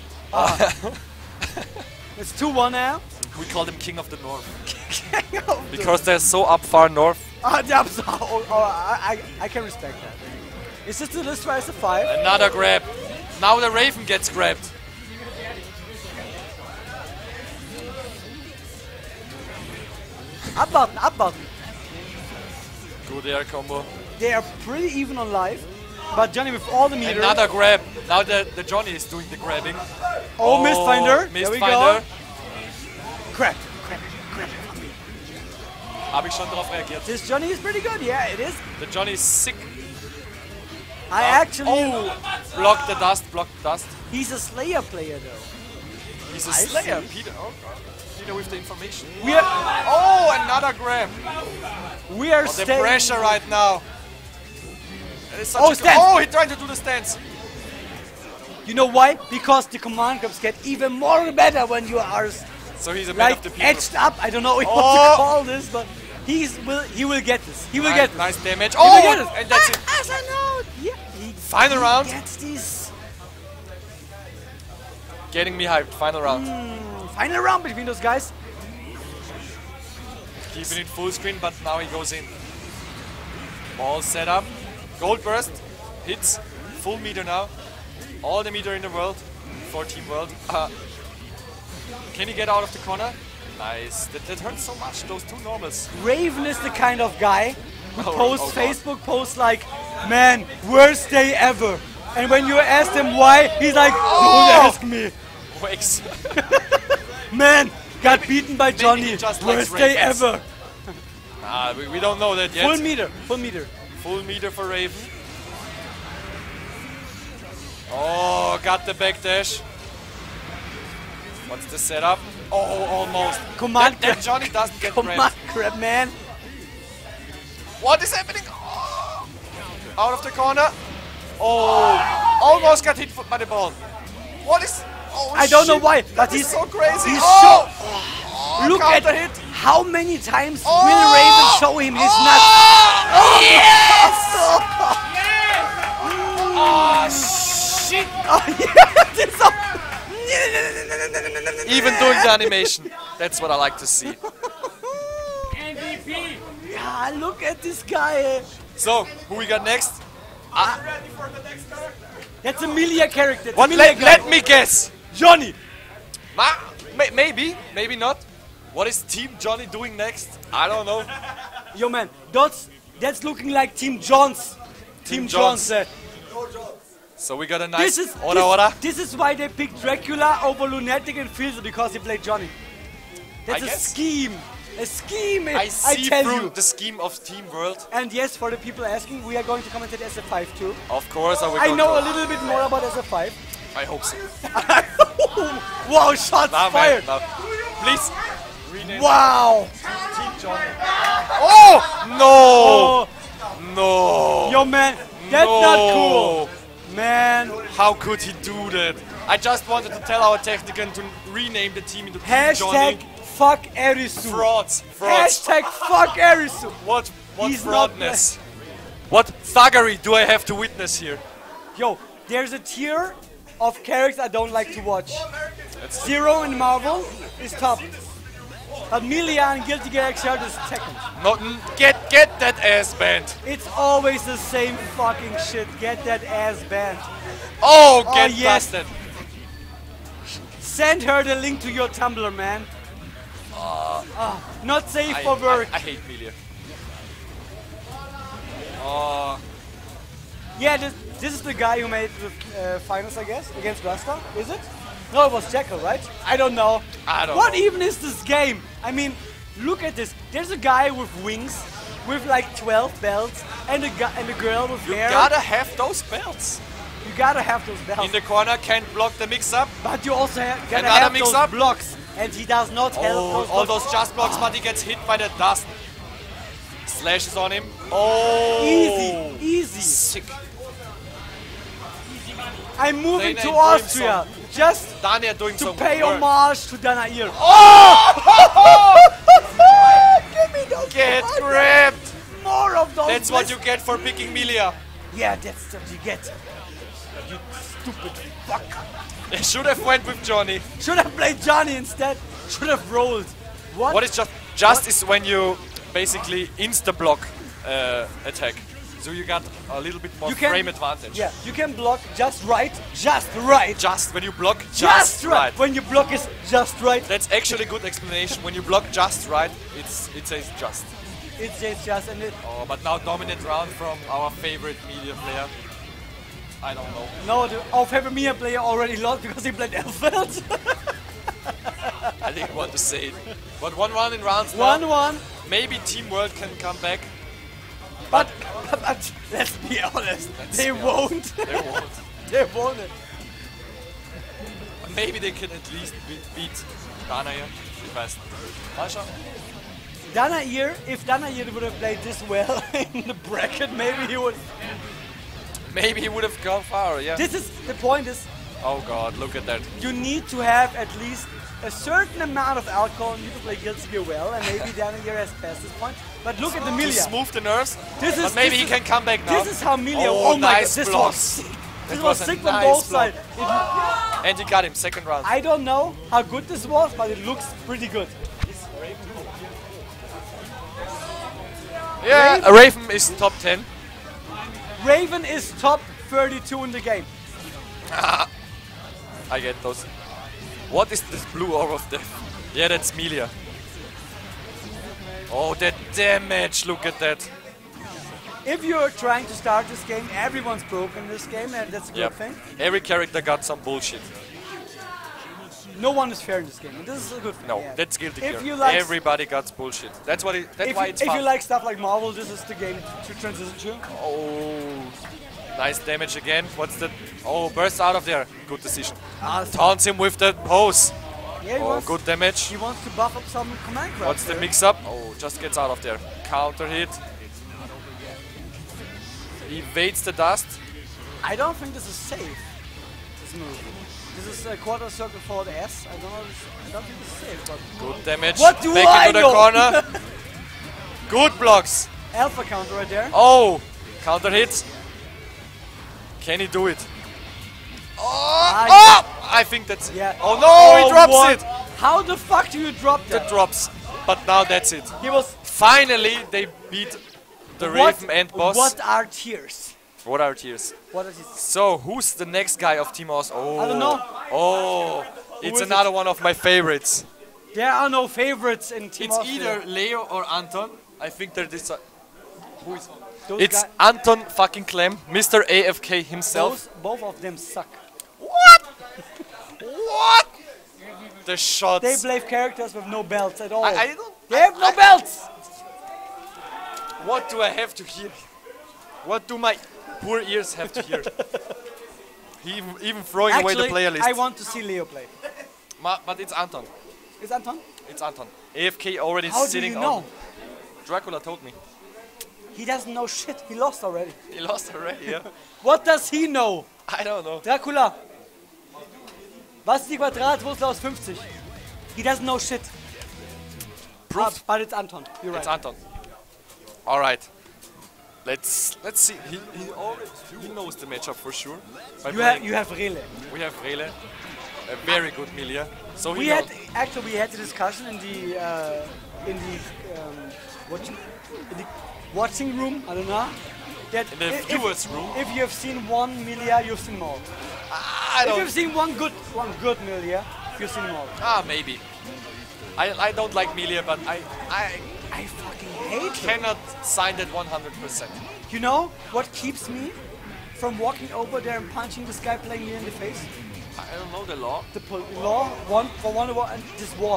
It's two one now. We call them King of the North because they're so up far north. Ah, the ups- oh, oh, I, I, I can respect that. Is this the list rise to five? Another grab. Now the Raven gets grabbed. Up button, up button. Good air combo. They are pretty even on life, but Johnny with all the meter. Another grab. Now the, the Johnny is doing the grabbing. Oh, Mistfinder. Mistfinder. There we go. Crap, crap, crap. Habe ich schon drauf reagiert. This Johnny is pretty good. Yeah, it is. The Johnny is sick. I actually. Oh, block the dust, block the dust. He's a Slayer player though. He's a I Slayer. see. Peter, oh God. Peter with the information. We are, Oh, another grab. we are Oh, the staying. pressure right now. It is such Oh, a good- stance. Oh, he tried to do the stance. You know why? Because the command grabs get even more better when you are s- So he's a man like of the people. edged up. I don't know what Oh. to call this, but he's will he will get this. He will Nice, get this. nice damage. He will Oh, get it. and that's it. Ah, as I know. Yeah. He, Final he round. Gets this Getting me hyped. Final round. final round between those guys. Keeping it full screen, but now he goes in. Ball set up. Gold burst. Hits. Full meter now. All the meter in the world. For Team World. Uh, can he get out of the corner? Nice. That, that hurts so much, those two normals. Raven is the kind of guy who Oh, posts oh God. Facebook posts like, man, worst day ever. And when you ask him why, he's like, Oh! don't ask me. Wakes. Man, got beaten by Johnny. he just likes Worst day Ravens. ever. Nah, we, we don't know that yet. Full meter, full meter. Full meter for Raven. Oh, got the backdash. What's the setup? Oh, almost. Command That, that grab. Johnny doesn't get Come on, grabbed. crap, man. What is happening? Oh. Out of the corner. Oh, almost got hit by the ball. What is? Oh, I don't know shit. why, That but is he's so crazy. He's oh. so. Look at counter hit. how many times Oh! will Raven show him his Oh! nuts. Yes! Oh, shit! Oh, yeah, this is Even doing the animation. That's what I like to see. M V P! Yeah, look at this guy. So, who we got next? That's a Milia character. It's a What? Milia Let, guy. let me guess. Johnny. Ma may maybe, maybe not. What is Team Johnny doing next? I don't know. Yo, man, that's that's looking like Team Johns. Team, Team Johns. Johns. uh, So we got a nice this is order order. this, this is why they picked Dracula over Lunatic and Fields because he played Johnny. That's I a guess. scheme. A scheme. I see tell through you. the scheme of Team World. And yes, for the people asking, we are going to commentate S F five too. Of course, I will I go know to- a little bit more about S F five. I hope so. Wow, shots Nah, man, fired. nah. Please. Rename Wow. Team Johnny. Oh no! Oh, No! yo, man, that's no. not cool. Man, How could he do that? I just wanted to tell our technician to rename the team into Team hashtag Johnny. fuck Arisu. Frauds. Frauds. Hashtag fuck Arisu. What? What He's not fraudness? What thuggery do I have to witness here? Yo, there's a tier of characters I don't like to watch. That's Zero in Marvel is top. But Milia and Guilty Gear Xrd is second. not get get that ass banned. It's always the same fucking shit. Get that ass banned. Oh, Oh, get yes. busted. Send her the link to your Tumblr, man. Ah, not safe I, for work. I, I hate Melia. Oh, Yeah, this, this is the guy who made the uh, finals, I guess, against Rasta. Is it? No, it was Jekyll, right? I don't know. I don't What know. even is this game? I mean, look at this. There's a guy with wings, with like twelve belts, and a gu- and a girl with you hair. gotta have those belts. You gotta have those belts. In the corner, can't block the mix-up. but you also ha- gotta Another have mix those up? blocks, and he does not have Oh, those all blocks. those just blocks, but he gets hit by the dust. Slashes on him. Oh, Easy, easy. Sick. I'm moving They to named him Austria just Dania doing to some pay work. homage to Danair. Oh! Give me those Get fucking- grabbed. More of those. That's what bliss- you get for picking Melia. Yeah, that's what you get. You stupid fuck. They should have went with Johnny. Should have played Johnny instead. Should have rolled. What? What is just just is when you basically insta block uh, attack. So you got a little bit more You can- frame advantage. Yeah, you can block just right, just right. Just when you block just, Just right. right. When you block is just right. That's actually a good explanation. When you block just right, it's it says just. It says just and it. Oh, but now dominant round from our favorite media player. I don't know. No, the, our favorite Mia player already lost because he played Elfeld. I didn't want to say it. But one round in rounds now. one one. Maybe Team World can come back. But, but let's be honest, Let's they be won't. They won't. they won't. Maybe they can at least be- beat Danair. Fast. Mal schauen. Danair, if Danair would have played this well in the bracket, maybe he would. Maybe he would have gone far, yeah. This is the point is Oh god, look at that. you need to have at least a certain amount of alcohol and you can play Guilty Gear well, and maybe Danair has passed this point. But look at the To Milia. smooth the nerves. This is but maybe this he is- can come back now. This is how Milia. Oh, Oh, my nice god, this block. was sick. This That was was a sick from nice both block. sides. It- And he got him, second round. I don't know how good this was, but it looks pretty good. Yeah, Raven, Raven is top ten. Raven is top thirty-two in the game. I get those. What is this blue orb of death? Yeah, that's Melia. Oh, that damage! Look at that. If you're trying to start this game, everyone's broken this game, and that's a good Yep. thing. Every character got some bullshit. No one is fair in this game, and this is a good thing. No, yeah. that's Guilty If Gear. you like- Everybody got bullshit. That's what. It, that's If, why you, it's if fun. you like stuff like Marvel, this is the game to transition to. Oh, nice damage again. What's that? Oh, burst out of there. Good decision. Ah, Taunts him with the pose. yeah, he, Oh, wants, good damage. he wants to buff up some command grabs. What's the there. mix up? Oh, just gets out of there. Counter hit. Evades the dust. I don't think this is safe. This move. This is a quarter circle forward S. I don't know. This, I don't think this is safe. But Good damage. What do Back I into the know? corner. Good blocks. alpha counter right there. Oh, counter hits. Can he do it? Oh, Ah, oh! I think that's it. Yeah. Oh no, he drops what? it. How the fuck do you drop The that? drops. But now that's it. He was. Finally, they beat the What, Raven and boss. what are tears? What are tears? What is it? So, who's the next guy of Team Aus? Oh, I don't know. Oh, it's is another one of my favorites. There are no favorites in Team It's Austria. either Leo or Anton. I think they're this. Who is? Those It's guy- Anton fucking Clem, Mister A F K himself. Those, both of them suck. What? What? The shots. They play characters with no belts at all. I, I don't. they have no I- belts! What do I have to hear? What do my poor ears have to hear? He even, even throwing away the Actually, player list. I want to see Leo play. Ma- but it's Anton. Is Anton? It's Anton. A F K already How do sitting you know? on. Dracula told me. He doesn't know shit. He lost already. He lost already, yeah? What does he know? I don't know. Dracula. Was ist die Quadratwurzel aus fünfzig? He doesn't know shit. Proof. Ah, but it's Anton. You're right. It's Anton. All right. Let's let's see. He he already he knows the matchup for sure. By You have playing- you have Rele. we have Rele, a very good Milia. So he We knows. had actually we had the discussion in the uh, in the um, watching in the watching room. I don't know. That In the if- viewers if, room? If you have seen one Milia, you've seen more. I If don't. you've seen one good one good Milia, you've seen more. Ah, maybe. I I don't like Milia, but I I I fucking hate him. cannot sign that one hundred percent. You know what keeps me from walking over there and punching this guy playing me in the face? I don't know the law. The pol- law, one for one, wa- and this wall.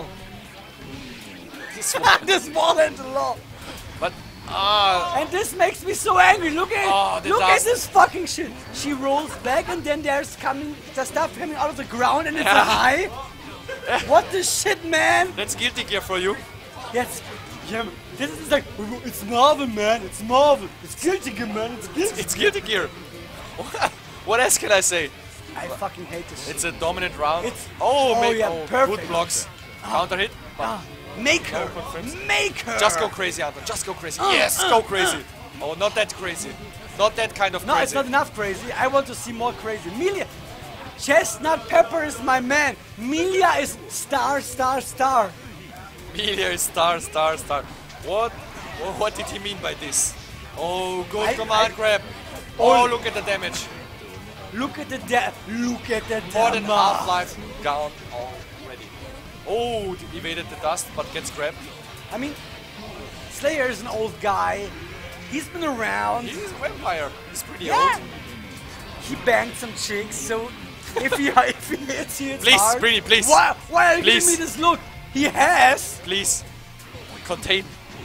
This one. This wall and the law. But ah, And this makes me so angry. Look at Oh, the look at dust. this fucking shit. She rolls back and then there's coming the stuff coming out of the ground and it's a high. What the shit, man? that's Guilty Gear for you. Yes. Yeah, man. This is like it's Marvel, man. It's Marvel. It's Guilty Gear, man. It's Guilty. It's Guilty Gear. What else can I say? I fucking hate this shit. It's a dominant round. It's- oh, oh, make, yeah, oh, perfect. good blocks. Counter hit. But Ah, make her. confirms. Make her. just go crazy, Anton. Just go crazy. Uh, yes, uh, go crazy. Oh, not that crazy. Not that kind of No, crazy. it's not enough crazy. I want to see more crazy. Milia, Chestnut Pepper is my man. Milia is star, star, star. Milia is star, star, star. What? Oh, what did he mean by this? Oh, good I- command I- grab. Oh. Oh, look at the damage. Look at the da- Look at the More than damage. Half-Life gone already. Oh, evaded the dust, but gets grabbed. I mean, Slayer is an old guy. He's been around. He's a vampire. He's pretty Yeah. old. He banged some chicks, so if he if he hits you, it's Please, hard. Pretty, please. Why, why are you Please. giving me this look? He has. Please, contain.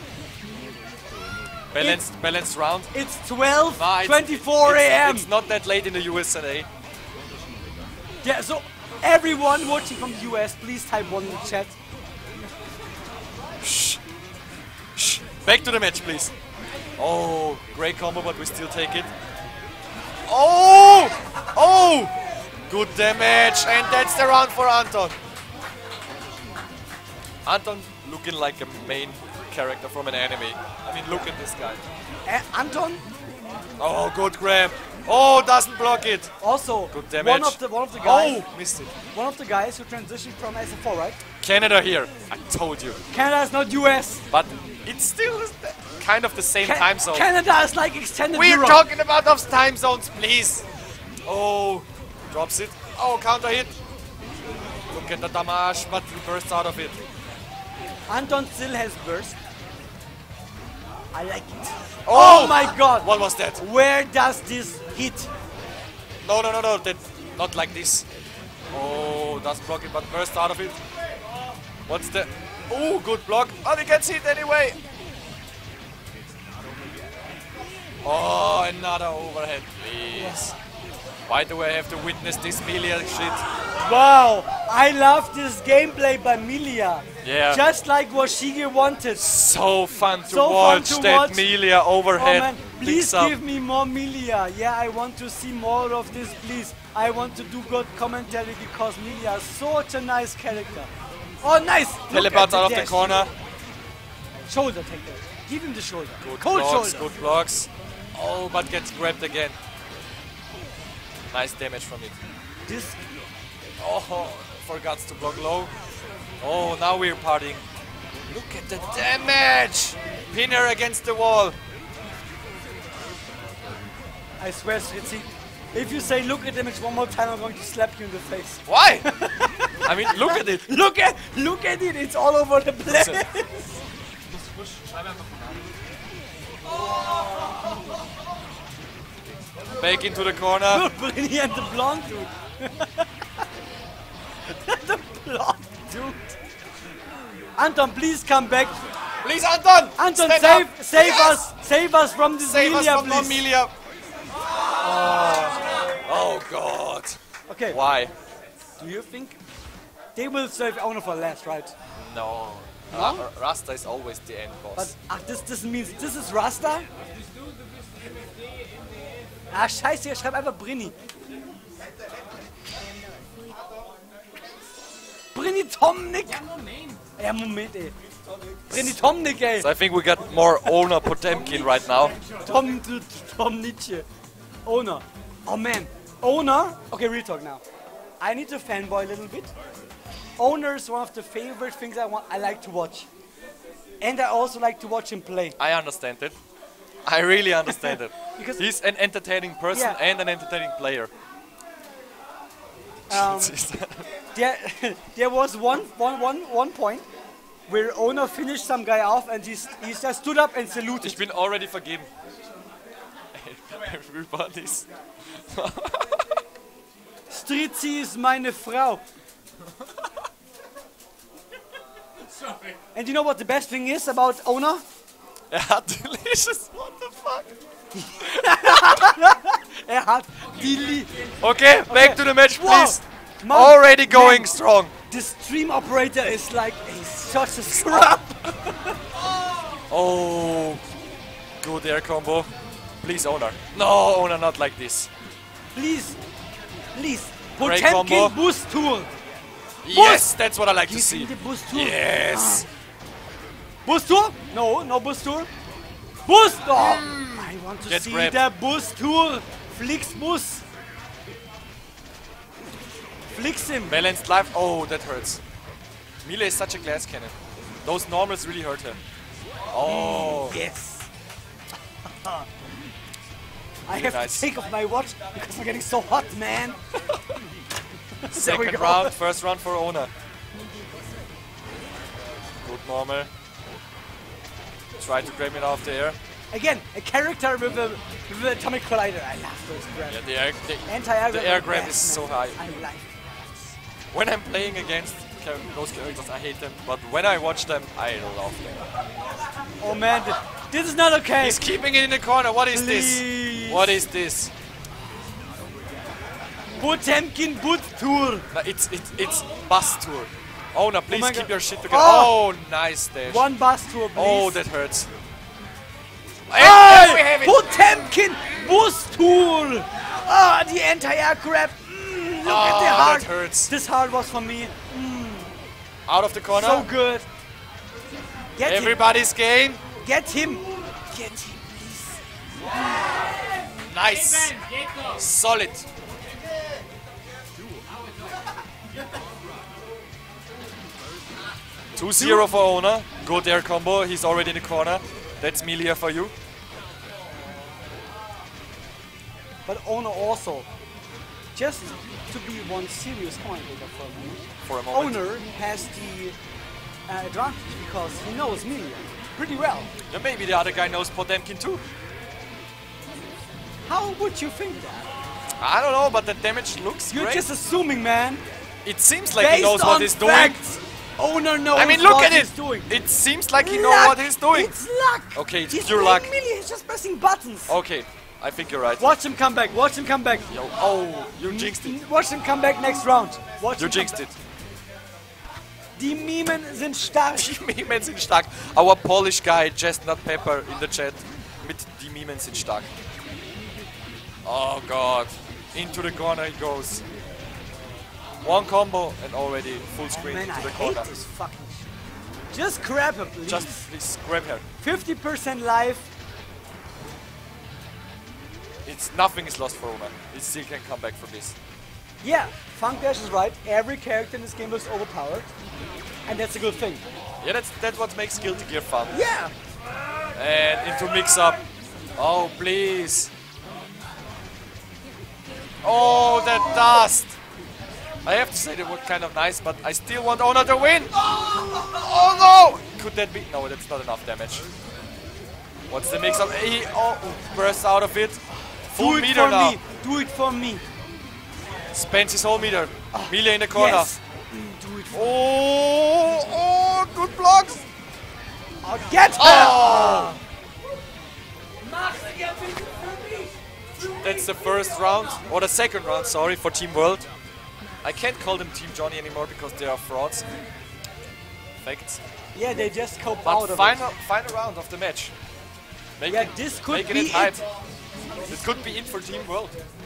Balanced, balanced round. It's twelve Nah, it's- twenty-four it's- a m It's not that late in the U S A. Yeah, so everyone watching from the U S, please type one in the chat. Shh. Shh. Back to the match, please. Oh, great combo, but we still take it. Oh! Oh! Good damage, and that's the round for Anton. Anton looking like a main character from an anime. I mean, look at this guy. A- Anton, Oh, good grab. Oh, doesn't block it. also Good damage. one of the one of the guys, Oh, missed it. one of the guys who transitioned from S F four, right? Canada here. I told you. Canada is not U S. But it's still kind of the same Ca- time zone. Canada is like extended We're Europe. talking about those time zones, please. Oh, drops it. Oh, counter hit. Look at the damage, but he bursts out of it. Anton still has burst. I like it. Oh! Oh my god! What was that? Where does this hit? No, no, no, no. That, not like this. Oh, does block it, but burst out of it. What's the... Oh, good block. Oh, he gets hit anyway. Oh, another overhead, please. Why do I have to witness this Milia shit? Wow! I love this gameplay by Milia. Yeah. Just like Washige wanted. So fun to So fun watch to that watch. Milia Oh overhead. man, please picks up. give me more Milia. Yeah, I want to see more of this, please. I want to do good commentary because Milia is such a nice character. Oh, nice! Look at Teleports the out of the dash. corner. Shoulder take that. Give him the shoulder. Good Cold blocks, shoulder. good blocks. Oh, but gets grabbed again. Nice damage from it. This Oh, forgot to block low. Oh, now we're partying. Look at the damage! Pinner against the wall. I swear, Stritzi, if you say look at damage one more time, I'm going to slap you in the face. Why? I mean, look at it. Look at look at it, it's all over the place. Back into the corner. Look, Brini and the blonde dude. The blonde dude. Anton, please come back. Please, Anton! Anton, stand save up. save Yes! us, save us from this Save us Milia, from please. Amelia. Oh, God. Okay, Why? do you think they will save Owner for last, right? No. Ra- Rasta is always the end boss. But ach, this, this means this is Rasta? Ah, scheiße, ich schreib einfach Brini. Brini Tomnik! Ja, Moment, ey. Brini Tomnik, ey. So I think we got more owner Potemkin right now. Tom, Tom Nietzsche. Owner. Oh man. Owner. Okay, real talk now. I need to fanboy a little bit. Owner is one of the favorite things I want. I like to watch. And I also like to watch him play. I understand it. I really understand it. Because He's an entertaining person Yeah. and an entertaining player. um, there, there was one, one, one, one point where Owner finished some guy off and he, st- he just stood up and saluted. Ich bin already forgiven. Everybody's. Stritzi ist meine Frau. And you know what the best thing is about Owner? Er hat delicious. What the fuck? Er hat die Lie Okay, back to the match, Wow. please. Man, Already going man, strong. the stream operator is like, he's such a scrub. Oh, good air combo. Please, owner. No, owner, not like this. Please, please, Great combo. Potemkin boost tool. Yes, that's what I like to Give see. him the boost tool. Yes. Boost tool? No, no boost tool. Boost! Oh, I want to Get see grabbed. the boost tool. Flix boost. Flix him. Balanced life. Oh, that hurts. Mila is such a glass cannon. Those normals really hurt her. Oh. Yes. I have nice. to take off my watch because I'm getting so hot, man. There we Second go. round, first round for owner. Good normal. Try to grab it off the air. Again, a character with a with an atomic collider. I love those grabs. Yeah, the air, the, Anti-air the air grab is so high. I like. When I'm playing against char- those characters, I hate them. But when I watch them, I love them. Oh man, th- this is not okay. He's keeping it in the corner. What is this? Please. What is this? Potemkin boot tour. No, it's it's it's bus tour. Owner, please my keep God. your shit together. Oh. Oh, nice dash. One bus tour, please. Oh, that hurts. Hey! And we have it. Potemkin boost tool. Ah, the anti-air grab. Mm, look at the Oh, heart. that hurts. This heart was for me. Out of the corner. So good. Get him. Everybody's game. Get him. Get him, please. Nice. Solid. two zero for owner. Good air combo. He's already in the corner. That's Milia for you. But Owner also, just to be one serious commentator for me, For a moment. Owner has the uh, advantage because he knows Milia. pretty well. Yeah, maybe the other guy knows Potemkin too. How would you think that? I don't know, but the damage looks You're great. just assuming, man. It seems like Based he knows on what he's doing. facts. Owner knows I mean, look what at he's it. doing. It seems like he knows Luck. what he's doing. It's luck. Okay, it's he's pure playing luck. melee, he's just pressing buttons. Okay, I think you're right. Watch him come back. Watch him come back. Yo, oh, you jinxed it. Watch him come back next round. Watch You him come jinxed back. it. Die Mimen sind stark. Die Mimen sind stark. Our Polish guy, Chestnut Pepper, in the chat. Mit die Mimen sind stark. Oh god. Into the corner he goes. One combo and already full screen Man, into I the hate corner. this fucking shit. Just grab him, please. Just please grab her. fifty percent life. It's nothing is lost for Oma. He still can come back from this. Yeah, Funk Dash is right. Every character in this game looks overpowered. And that's a good thing. Yeah, that's that's what makes Guilty Gear fun. Yeah. And into mix up. Oh please. Oh, that dust! I have to say that was kind of nice, but I still want Ona to win! Oh no! Could that be? No, that's not enough damage. What's the mix up? He oh, bursts out of it. Full Do it meter for now. me. Do it for me. Spends his whole meter. Melee in the corner. Yes. Mm, do it for Oh, oh, good blocks! oh, get her! Oh! That's the first round, or the second round, sorry, for Team World. I can't call them Team Johnny anymore because they are frauds. Facts. Yeah, they just cope But out of final, it. final round of the match. Making, Yeah, this could making be it hype. it. This could be it for Team World.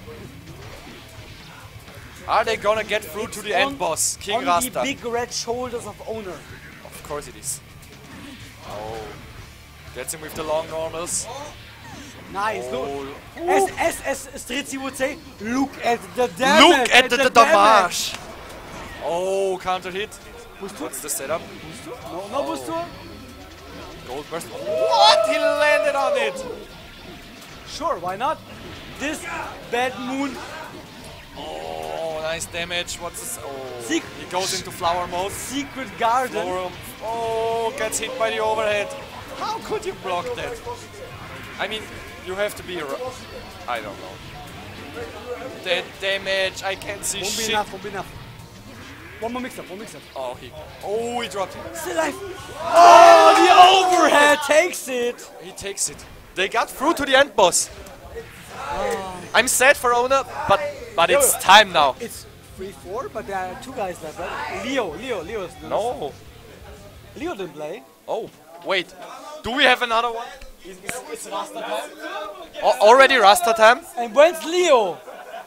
Are they gonna get through to the on- end boss, King On the Rasta? big red shoulders of Owner. Of course it is. Oh. Gets him with the long normals. Nice. Oh. Look. As, as, as Strizzi would say, look at the damage. Look at the, the damage. damage! Oh, counter hit. What's the setup? No, no booster. Gold burst. What? He landed on it! Sure, why not? This bad moon. Oh, nice damage. What's this? Oh, Sec- he goes into flower mode. Secret garden. Flower. Oh, gets hit by the overhead. How could you block that? I mean, you have to be. A I don't know. That damage, I can't see Won't be shit. enough, won't be enough. One more mix up, one mix up. Oh, he. Oh, he dropped it. Still alive. Oh, the overhead takes it. He takes it. They got through to the end boss. I'm sad for Ona, but but it's time now. It's three four, but there are two guys left, right? Leo, Leo, Leo is the No. Leo didn't play. Oh, wait. Do we have another one? Is, is, is Rasta time? Al- already Rasta time? And when's Leo?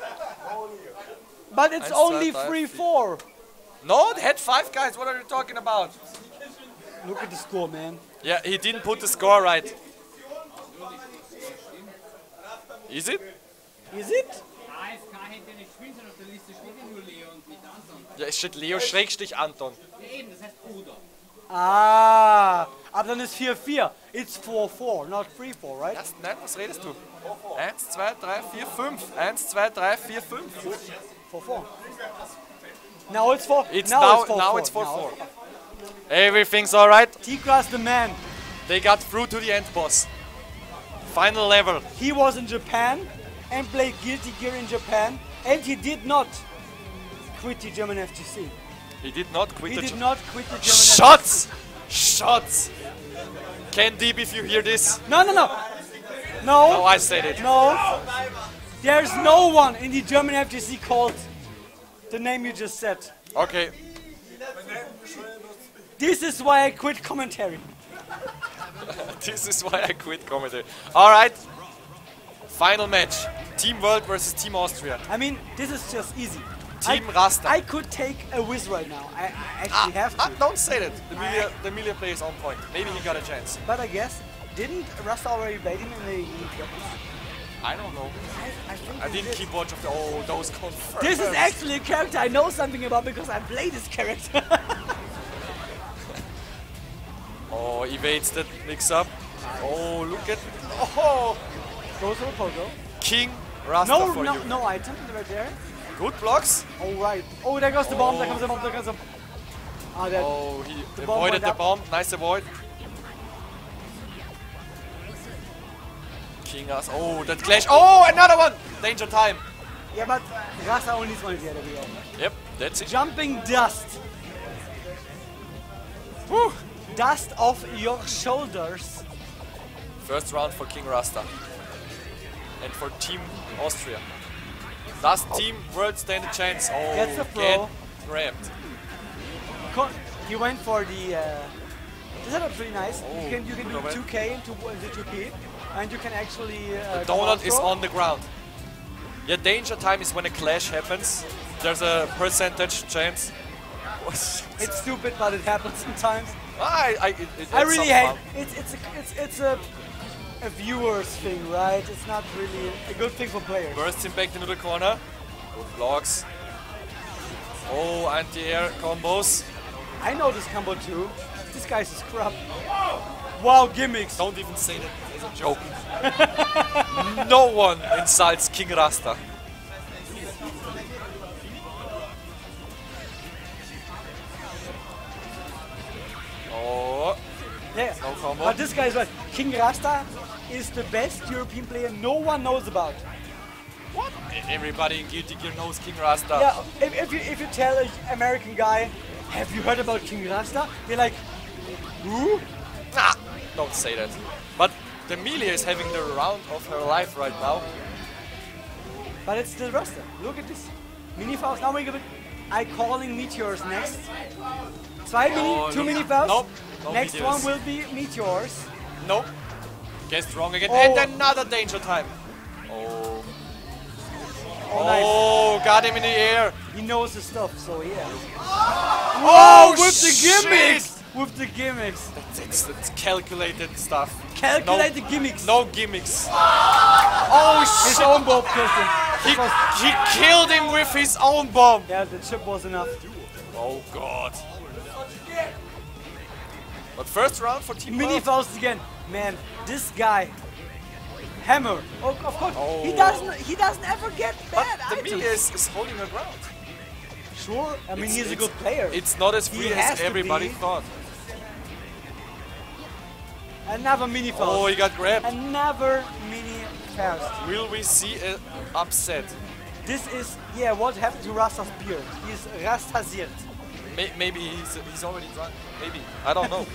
But it's Eins, only zwei, drei, three vier. four. No, they had five guys. What are you talking about? Look at the score, man. Yeah, he didn't put the score right. Is it? Is it? A F K hätte nicht spielen sollen, auf der Liste steht ja nur Leo und nicht Anton. Ja, es steht Leo Schrägstrich Anton. Ja, eben, das heißt Bruder. Ah, aber dann ist vier vier. It's four four, not three four, right? Was? Nein, was redest du? Eins, zwei, drei, vier, fünf. Eins, zwei, drei, vier, fünf. four four. Now it's four. It's now, now, it's four now four. it's four four. Everything's alright. T-Class the man. They got through to the end boss. Final level. He was in Japan and played Guilty Gear in Japan, and he did not quit the German F G C. He did not quit He the did jo- not quit the German F G C. Shots! Shots! Ken Deep, if you hear this. No, no, no. No. No, I said it. No. There's no one in the German F G C called the name you just said. Okay. This is why I quit commentary. This is why I quit commentary. Alright. Final match. Team World versus Team Austria. I mean, this is just easy. Team I, Rasta. I could take a whiz right now. I, I actually have to. Ah, don't say that. The Milia, the Milia player is on point. Maybe he got a chance. But I guess, didn't Rasta already bait him in the Olympics? I don't know. I, I think I he didn't did. keep watch of the. Oh, those confirmed. This is actually a character I know something about because I play this character. Oh, evades that mix up. Oh, look at. Oh, Goes for a pogo. King Rasta No, for no, you. no item right there. Good blocks. All right. Oh, there goes the bomb. There comes the bomb. There comes the. Ah, that. Oh, he The bomb avoided went the up. bomb. Nice avoid. King Rasta. Oh, that clash. Oh, another one. Danger time. Yeah, but Rasta only needs one here, there we go. Yep, that's it. Jumping dust. Woo. Dust off your shoulders. First round for King Rasta. And for Team Austria. Does Team World stand a chance? Oh, Gets the throw. get grabbed. Co- He went for the. Uh, this is pretty nice. Oh, you can you can do good two K into into two P, and you can actually. Uh, go Donut is throw. on the ground. Yeah, danger time is when a clash happens. There's a percentage chance. It's stupid, but it happens sometimes. I, I, it, it I adds really some hate. fun. It's it's a, it's it's a a viewer's thing, right? It's not really a good thing for players. Bursts him back into the corner. Good blocks. Oh, anti-air combos. I know this combo too. This guy's a scrub. Wow, gimmicks. Don't even say that as a joke. No one insults King Rasta. Oh, Yeah. no combo. But this guy is right. King Rasta is the best European player no one knows about. What? Everybody in Guilty Gear knows King Rasta. Yeah, if, if you if you tell an American guy, have you heard about King Rasta? They're like, who? Nah, don't say that. But the Melia is having the round of her life right now. But it's still Rasta. Look at this. Mini Faust. Now we give it. I calling meteors next. Zwei Mini, Oh, two look. Mini Faust. Nope. No Next meteors. one will be meteors. Nope. Guessed wrong again. Oh. And another danger time. Oh. Oh, nice. Oh, got him in the air. He knows his stuff, so yeah. Oh, with the shit. gimmicks! With the gimmicks. It's, it's calculated stuff. Calculated no, gimmicks. No gimmicks. Oh His shit! own bomb killed him. He, It was- he killed him with his own bomb. yeah, the chip was enough. Oh god. But first round for Team Mini World. Faust again. Man, this guy. Hammer. Oh, of course. He Oh. doesn't. He doesn't ever get But bad the items. Melia is, is holding her ground. Sure. I mean, It's- he's a it's- good player. It's not as He free has as to everybody be. thought. Another Mini Faust. Oh, he got grabbed. Another Mini Faust. Will we see an upset? This is, yeah, what happened to Rasta's beard? He's Rastasiert. May- maybe he's, he's already drunk. Maybe. I don't know.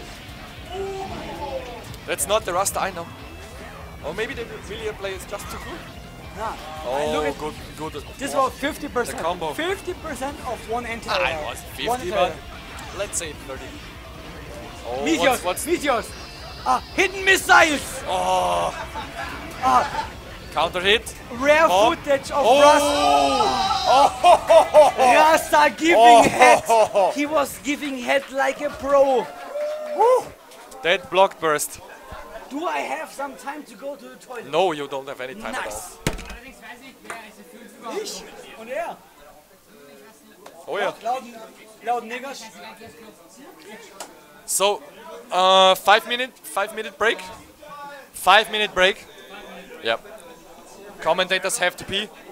That's not the Rasta I know. Or maybe the Melia play is just too good. Nah. Oh, look at good, good. this Oh, was fifty percent. the combo. fifty percent of one anti Ah, it was fifty, but let's say thirty. Oh, Meteors, what's, what's meteors. Ah, hidden missiles. oh, Ah, counter hit? rare Oh. footage of Oh, Rasta. Rasta giving Oh. head. He was giving head like a pro. that block burst. Do I have some time to go to the toilet? No, you don't have any time at all. Nice. Allerdings weiß ich, wer ist für uns überhaupt Ich und er. Oh yeah. Lauten, lauten Niggers. So, uh, five minute, five minute break. Five minute break. Yep. Commentators have to pee.